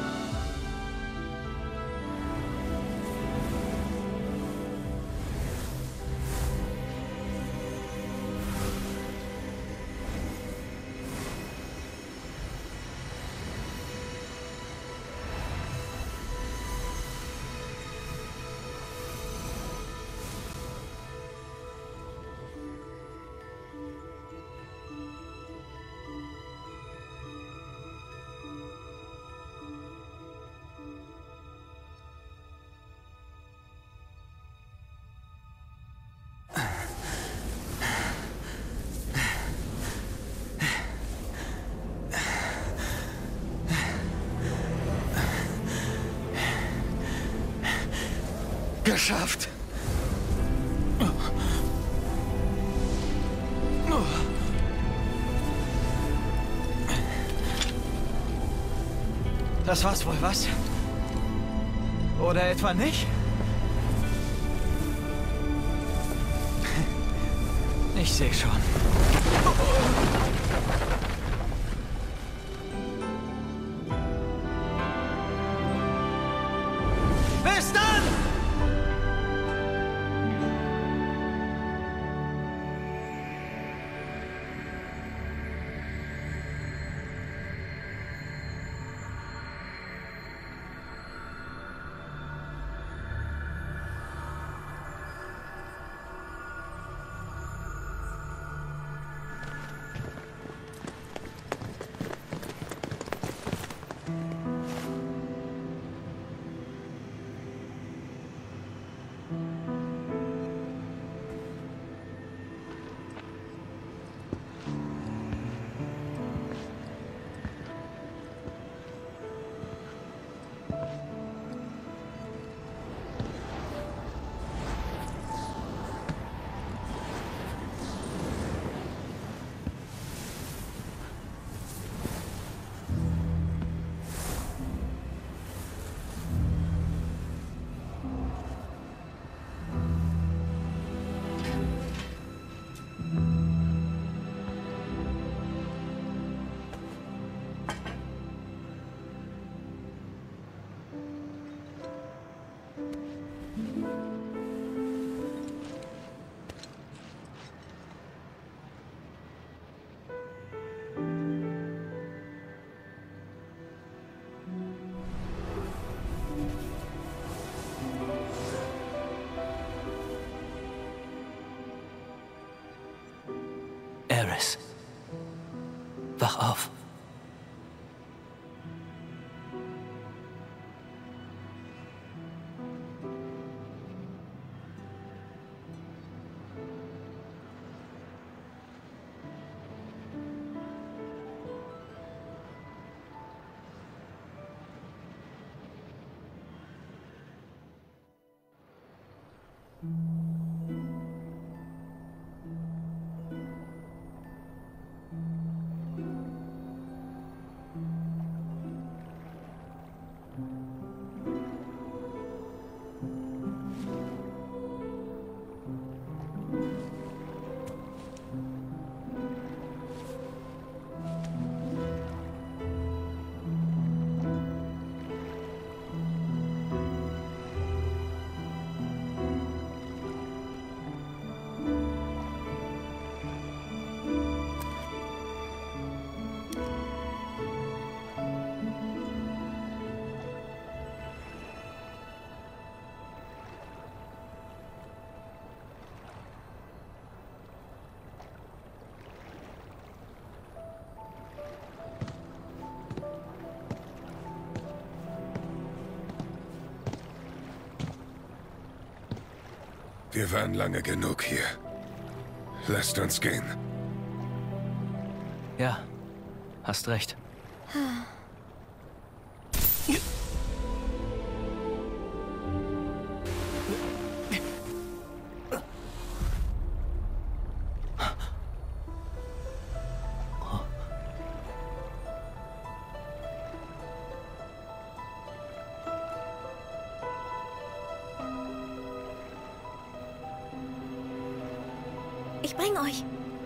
B: Geschafft. Das war's wohl, was? Oder etwa nicht? Ich sehe schon. Aerys. Wach auf.
F: Wir waren lange genug hier. Lasst uns gehen.
B: Ja, hast recht.
C: Ich bring euch.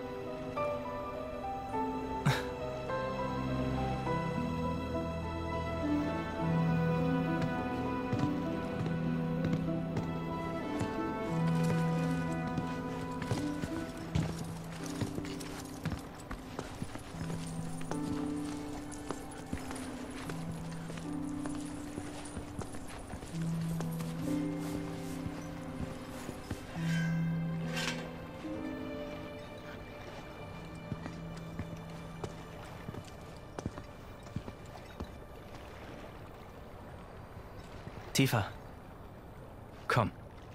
B: Tifa. Komm.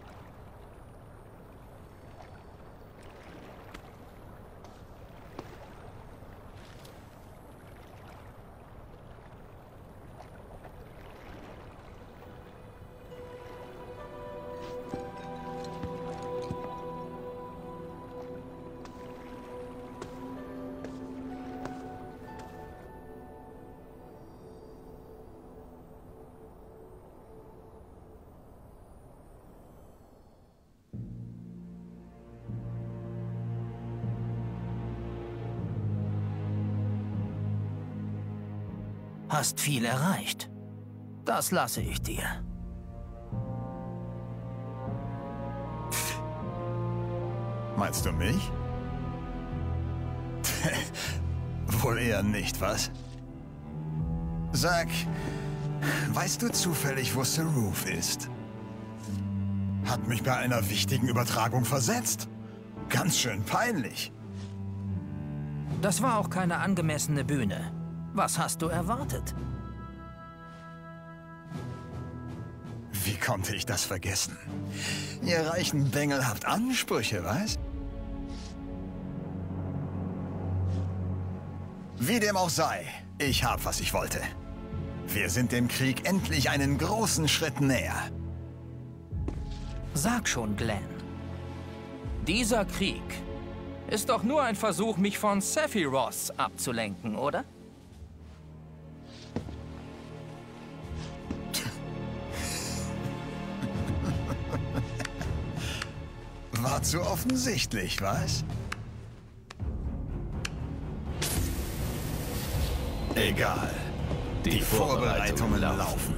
K: Hast viel erreicht. Das lasse ich dir.
L: Meinst du mich? Wohl eher nicht, was? Sag, weißt du zufällig, wo Saruf ist? Hat mich bei einer wichtigen Übertragung versetzt. Ganz schön peinlich.
K: Das war auch keine angemessene Bühne. Was hast du erwartet?
L: Wie konnte ich das vergessen? Ihr reichen Bengel habt Ansprüche, was? Wie dem auch sei, ich hab, was ich wollte. Wir sind dem Krieg endlich einen großen Schritt näher.
K: Sag schon, Glenn. Dieser Krieg ist doch nur ein Versuch, mich von Sephiroth abzulenken, oder?
L: War zu offensichtlich, was? Egal. Die Vorbereitungen laufen.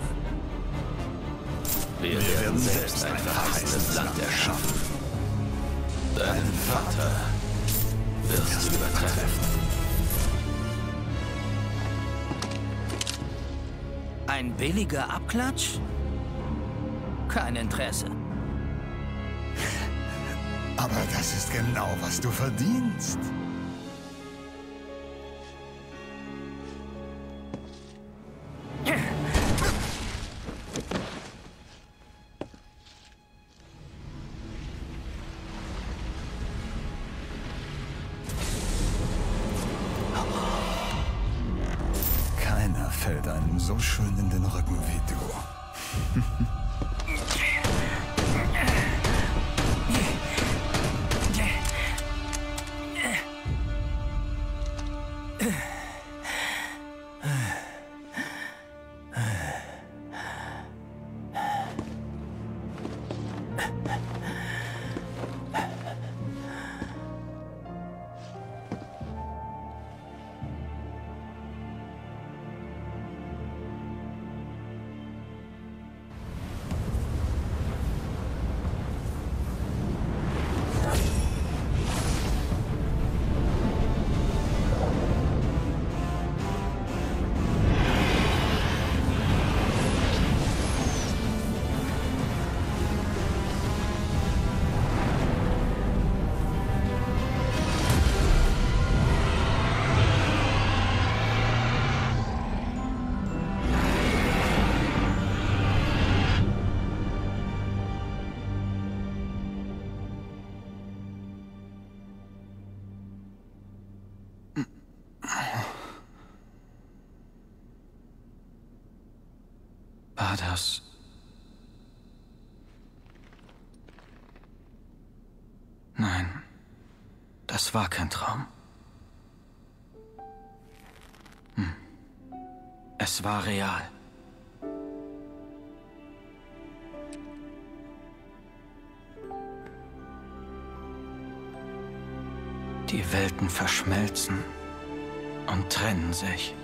J: Wir werden selbst ein verheißenes Land erschaffen. Deinen Vater wirst du übertreffen.
K: Ein billiger Abklatsch? Kein Interesse.
L: Aber das ist genau, was du verdienst. so schön in den Rücken wie du.
K: War das... Nein, das war kein Traum. Es war real. Die Welten verschmelzen und trennen sich.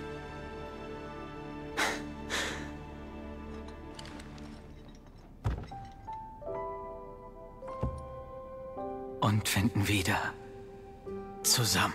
K: Und finden wieder zusammen.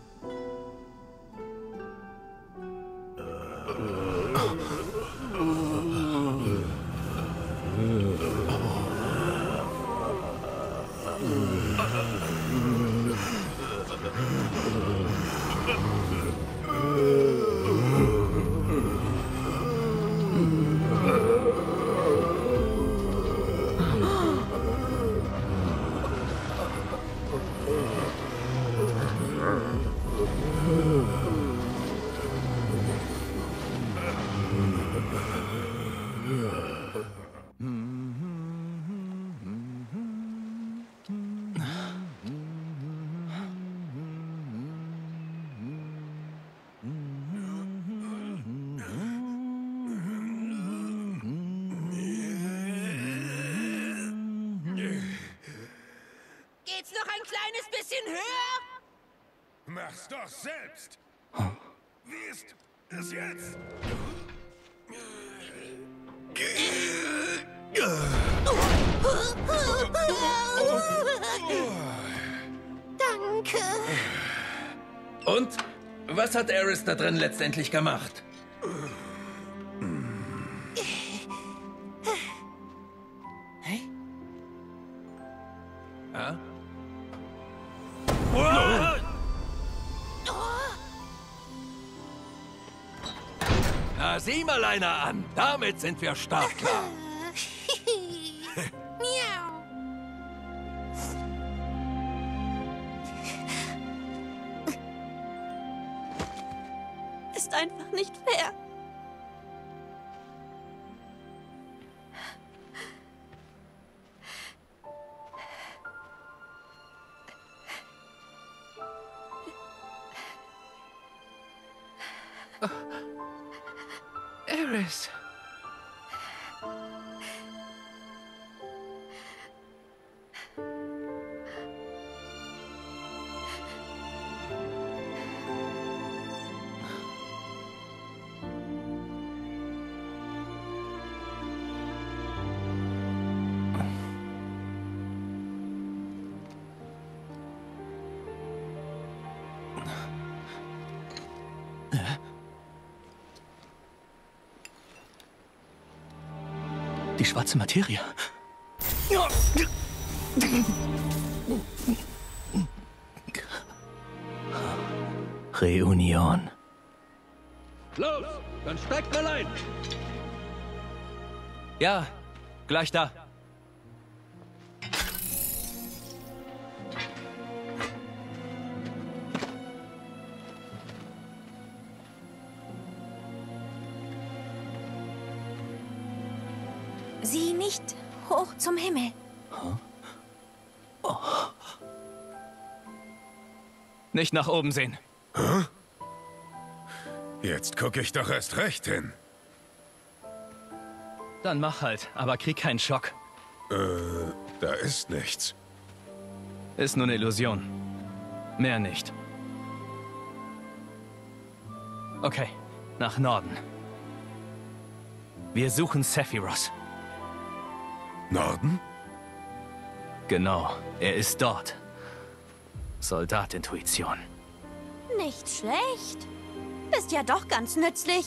D: Geht's noch ein kleines bisschen höher?
E: Mach's doch selbst. Wie ist es jetzt?
D: Danke.
J: Und? Was hat Aerith da drin letztendlich gemacht? Ja? Na, sieh mal einer an. Damit sind wir startklar.
D: Miau.
H: Ist einfach nicht fair.
G: Aerith.
K: Die schwarze Materie. Reunion.
J: Los, dann steigt mal ein.
K: Ja, gleich da.
C: Sieh nicht hoch zum Himmel.
K: Oh. Nicht nach oben sehen.
F: Huh? Jetzt gucke ich doch erst recht hin.
K: Dann mach halt, aber krieg keinen Schock.
F: Da ist nichts.
K: Ist nur eine Illusion. Mehr nicht. Okay, nach Norden. Wir suchen Sephiroth.
F: Norden?
K: Genau, er ist dort. Soldatintuition.
H: Nicht schlecht. Bist ja doch ganz nützlich.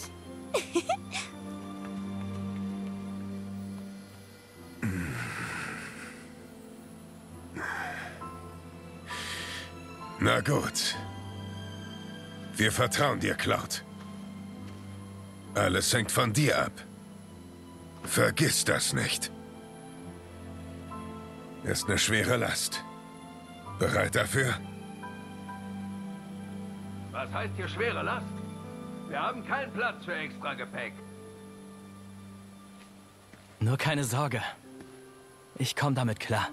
F: Na gut. Wir vertrauen dir, Cloud. Alles hängt von dir ab. Vergiss das nicht. Ist eine schwere Last. Bereit dafür?
J: Was heißt hier schwere Last? Wir haben keinen Platz für extra Gepäck.
K: Nur keine Sorge. Ich komme damit klar.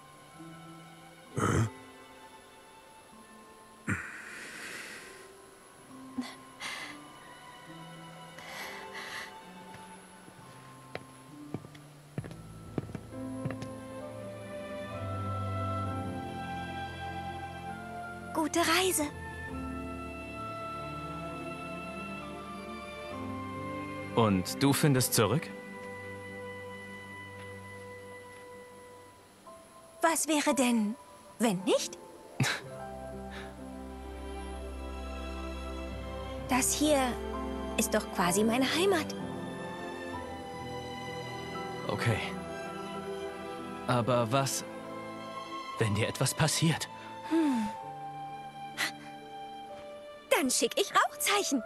C: Gute Reise.
K: Und du findest zurück?
C: Was wäre denn, wenn nicht? Das hier ist doch quasi meine Heimat.
K: Okay. Aber was, wenn dir etwas passiert?
C: Dann schicke ich Rauchzeichen.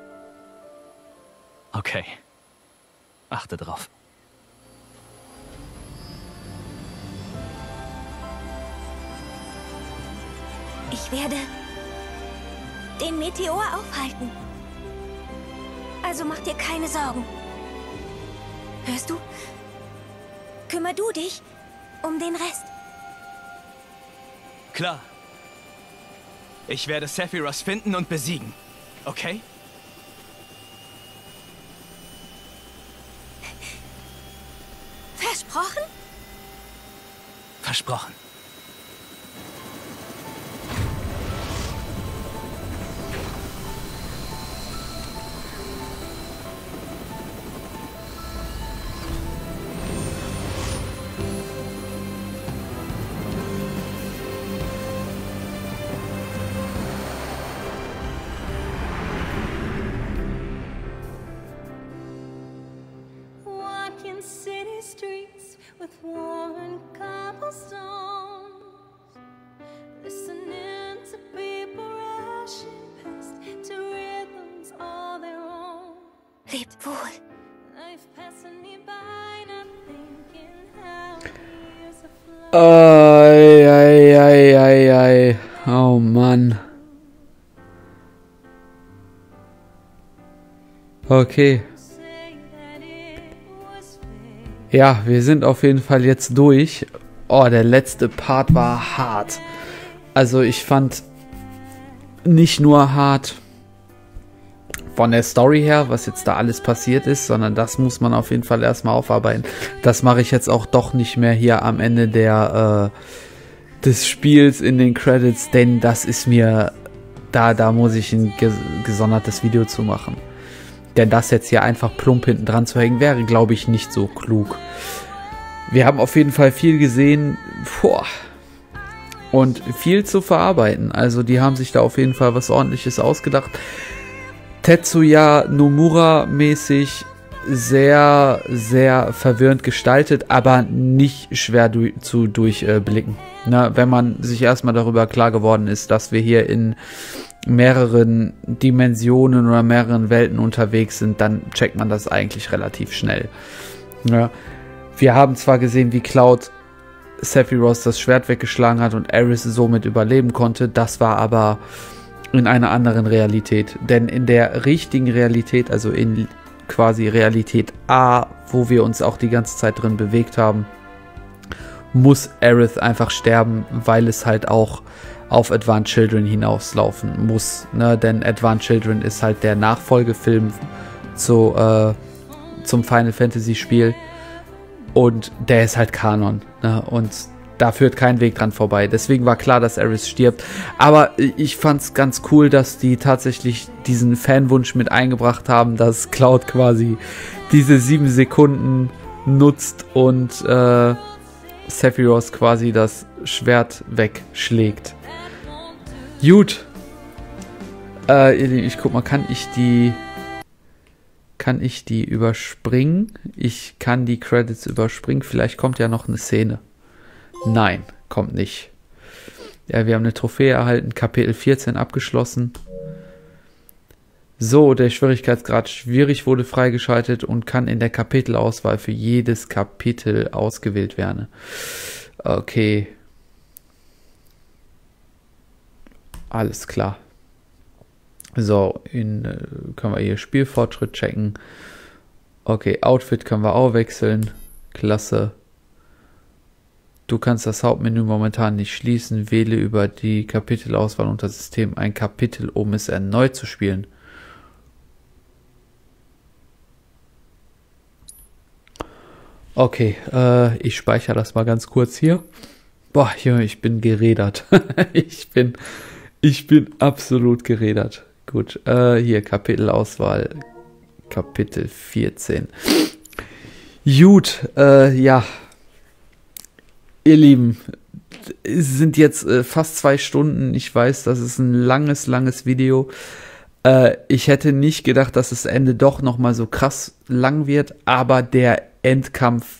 K: Okay. Achte drauf.
C: Ich werde den Meteor aufhalten. Also mach dir keine Sorgen. Hörst du? Kümmer du dich um den Rest.
K: Klar. Ich werde Sephiroth finden und besiegen. Okay?
C: Versprochen?
K: Versprochen.
M: City streets with worn cobblestones, listening to people rushing past to rhythms all their own.
C: Lebt wohl.
M: Life passing me by, not thinking how years have flown.
A: Oh Mann. Okay. Ja, wir sind auf jeden Fall jetzt durch. Oh, der letzte Part war hart. Also ich fand nicht nur hart von der Story her, was jetzt da alles passiert ist, sondern das muss man auf jeden Fall erstmal aufarbeiten. Das mache ich jetzt auch doch nicht mehr hier am Ende des Spiels in den Credits, denn das ist mir, da muss ich ein gesondertes Video zu machen. Denn das jetzt hier einfach plump hinten dran zu hängen, wäre, glaube ich, nicht so klug. Wir haben auf jeden Fall viel gesehen. Und viel zu verarbeiten. Also die haben sich da auf jeden Fall was Ordentliches ausgedacht. Tetsuya Nomura mäßig sehr, sehr verwirrend gestaltet, aber nicht schwer zu durchblicken. Wenn man sich erstmal darüber klar geworden ist, dass wir hier in mehreren Dimensionen oder mehreren Welten unterwegs sind, dann checkt man das eigentlich relativ schnell. Ja. Wir haben zwar gesehen, wie Cloud Sephiroth das Schwert weggeschlagen hat und Aeris somit überleben konnte, das war aber in einer anderen Realität. Denn in der richtigen Realität, also in quasi Realität A, wo wir uns auch die ganze Zeit drin bewegt haben, muss Aerith einfach sterben, weil es halt auch auf Advanced Children hinauslaufen muss, ne? Denn Advanced Children ist halt der Nachfolgefilm zum Final Fantasy Spiel und der ist halt Kanon, ne? Und da führt kein Weg dran vorbei. Deswegen war klar, dass Aerith stirbt. Aber ich fand's ganz cool, dass die tatsächlich diesen Fanwunsch mit eingebracht haben, dass Cloud quasi diese 7 Sekunden nutzt und Sephiroth quasi das Schwert wegschlägt. Gut. Ich guck mal, kann ich die überspringen? Ich kann die Credits überspringen. Vielleicht kommt ja noch eine Szene. Nein, kommt nicht. Ja, wir haben eine Trophäe erhalten. Kapitel 14 abgeschlossen. So, der Schwierigkeitsgrad schwierig wurde freigeschaltet und kann in der Kapitelauswahl für jedes Kapitel ausgewählt werden. Okay. Alles klar. So, können wir hier Spielfortschritt checken. Okay, Outfit können wir auch wechseln. Klasse. Du kannst das Hauptmenü momentan nicht schließen. Wähle über die Kapitelauswahl unter System ein Kapitel, um es erneut zu spielen. Okay, ich speichere das mal ganz kurz hier. Boah, Junge, ich bin gerädert. Ich bin absolut gerädert. Gut, hier Kapitelauswahl, Kapitel 14. Gut, ja. Ihr Lieben, es sind jetzt fast 2 Stunden. Ich weiß, das ist ein langes Video. Ich hätte nicht gedacht, dass das Ende doch nochmal so krass lang wird, aber der Endkampf,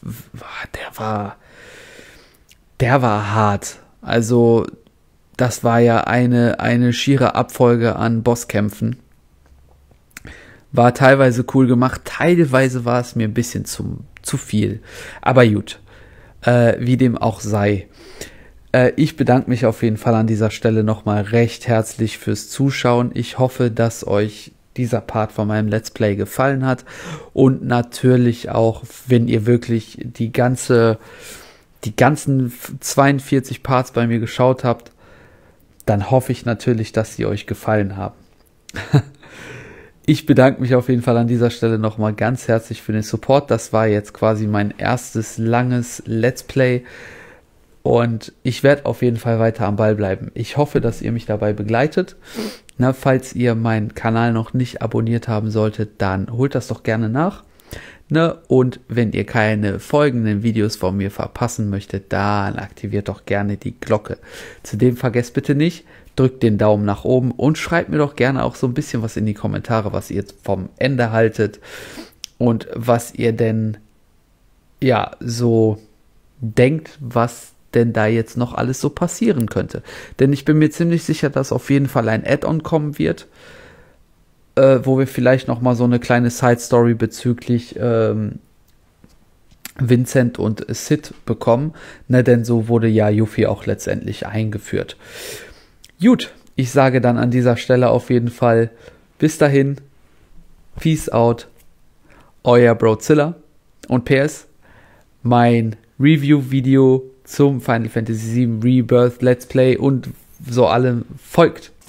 A: der war hart. Also, das war ja eine schiere Abfolge an Bosskämpfen. War teilweise cool gemacht, teilweise war es mir ein bisschen zu viel. Aber gut, wie dem auch sei. Ich bedanke mich auf jeden Fall an dieser Stelle nochmal recht herzlich fürs Zuschauen. Ich hoffe, dass euch dieser Part von meinem Let's Play gefallen hat. Und natürlich auch, wenn ihr wirklich die ganzen 42 Parts bei mir geschaut habt, dann hoffe ich natürlich, dass sie euch gefallen haben. Ich bedanke mich auf jeden Fall an dieser Stelle nochmal ganz herzlich für den Support. Das war jetzt quasi mein erstes langes Let's Play. Und ich werde auf jeden Fall weiter am Ball bleiben. Ich hoffe, dass ihr mich dabei begleitet. Na, falls ihr meinen Kanal noch nicht abonniert haben solltet, dann holt das doch gerne nach. Ne? Und wenn ihr keine folgenden Videos von mir verpassen möchtet, dann aktiviert doch gerne die Glocke. Zudem vergesst bitte nicht, drückt den Daumen nach oben und schreibt mir doch gerne auch so ein bisschen was in die Kommentare, was ihr jetzt vom Ende haltet und was ihr denn ja so denkt, was denn da jetzt noch alles so passieren könnte. Denn ich bin mir ziemlich sicher, dass auf jeden Fall ein Add-on kommen wird, wo wir vielleicht noch mal so eine kleine Side-Story bezüglich Vincent und Sid bekommen. Ne, denn so wurde ja Yuffie auch letztendlich eingeführt. Gut, ich sage dann an dieser Stelle auf jeden Fall bis dahin, Peace out, euer Brozilla. Und PS, mein Review-Video zum Final Fantasy VII Rebirth Let's Play und so allem folgt.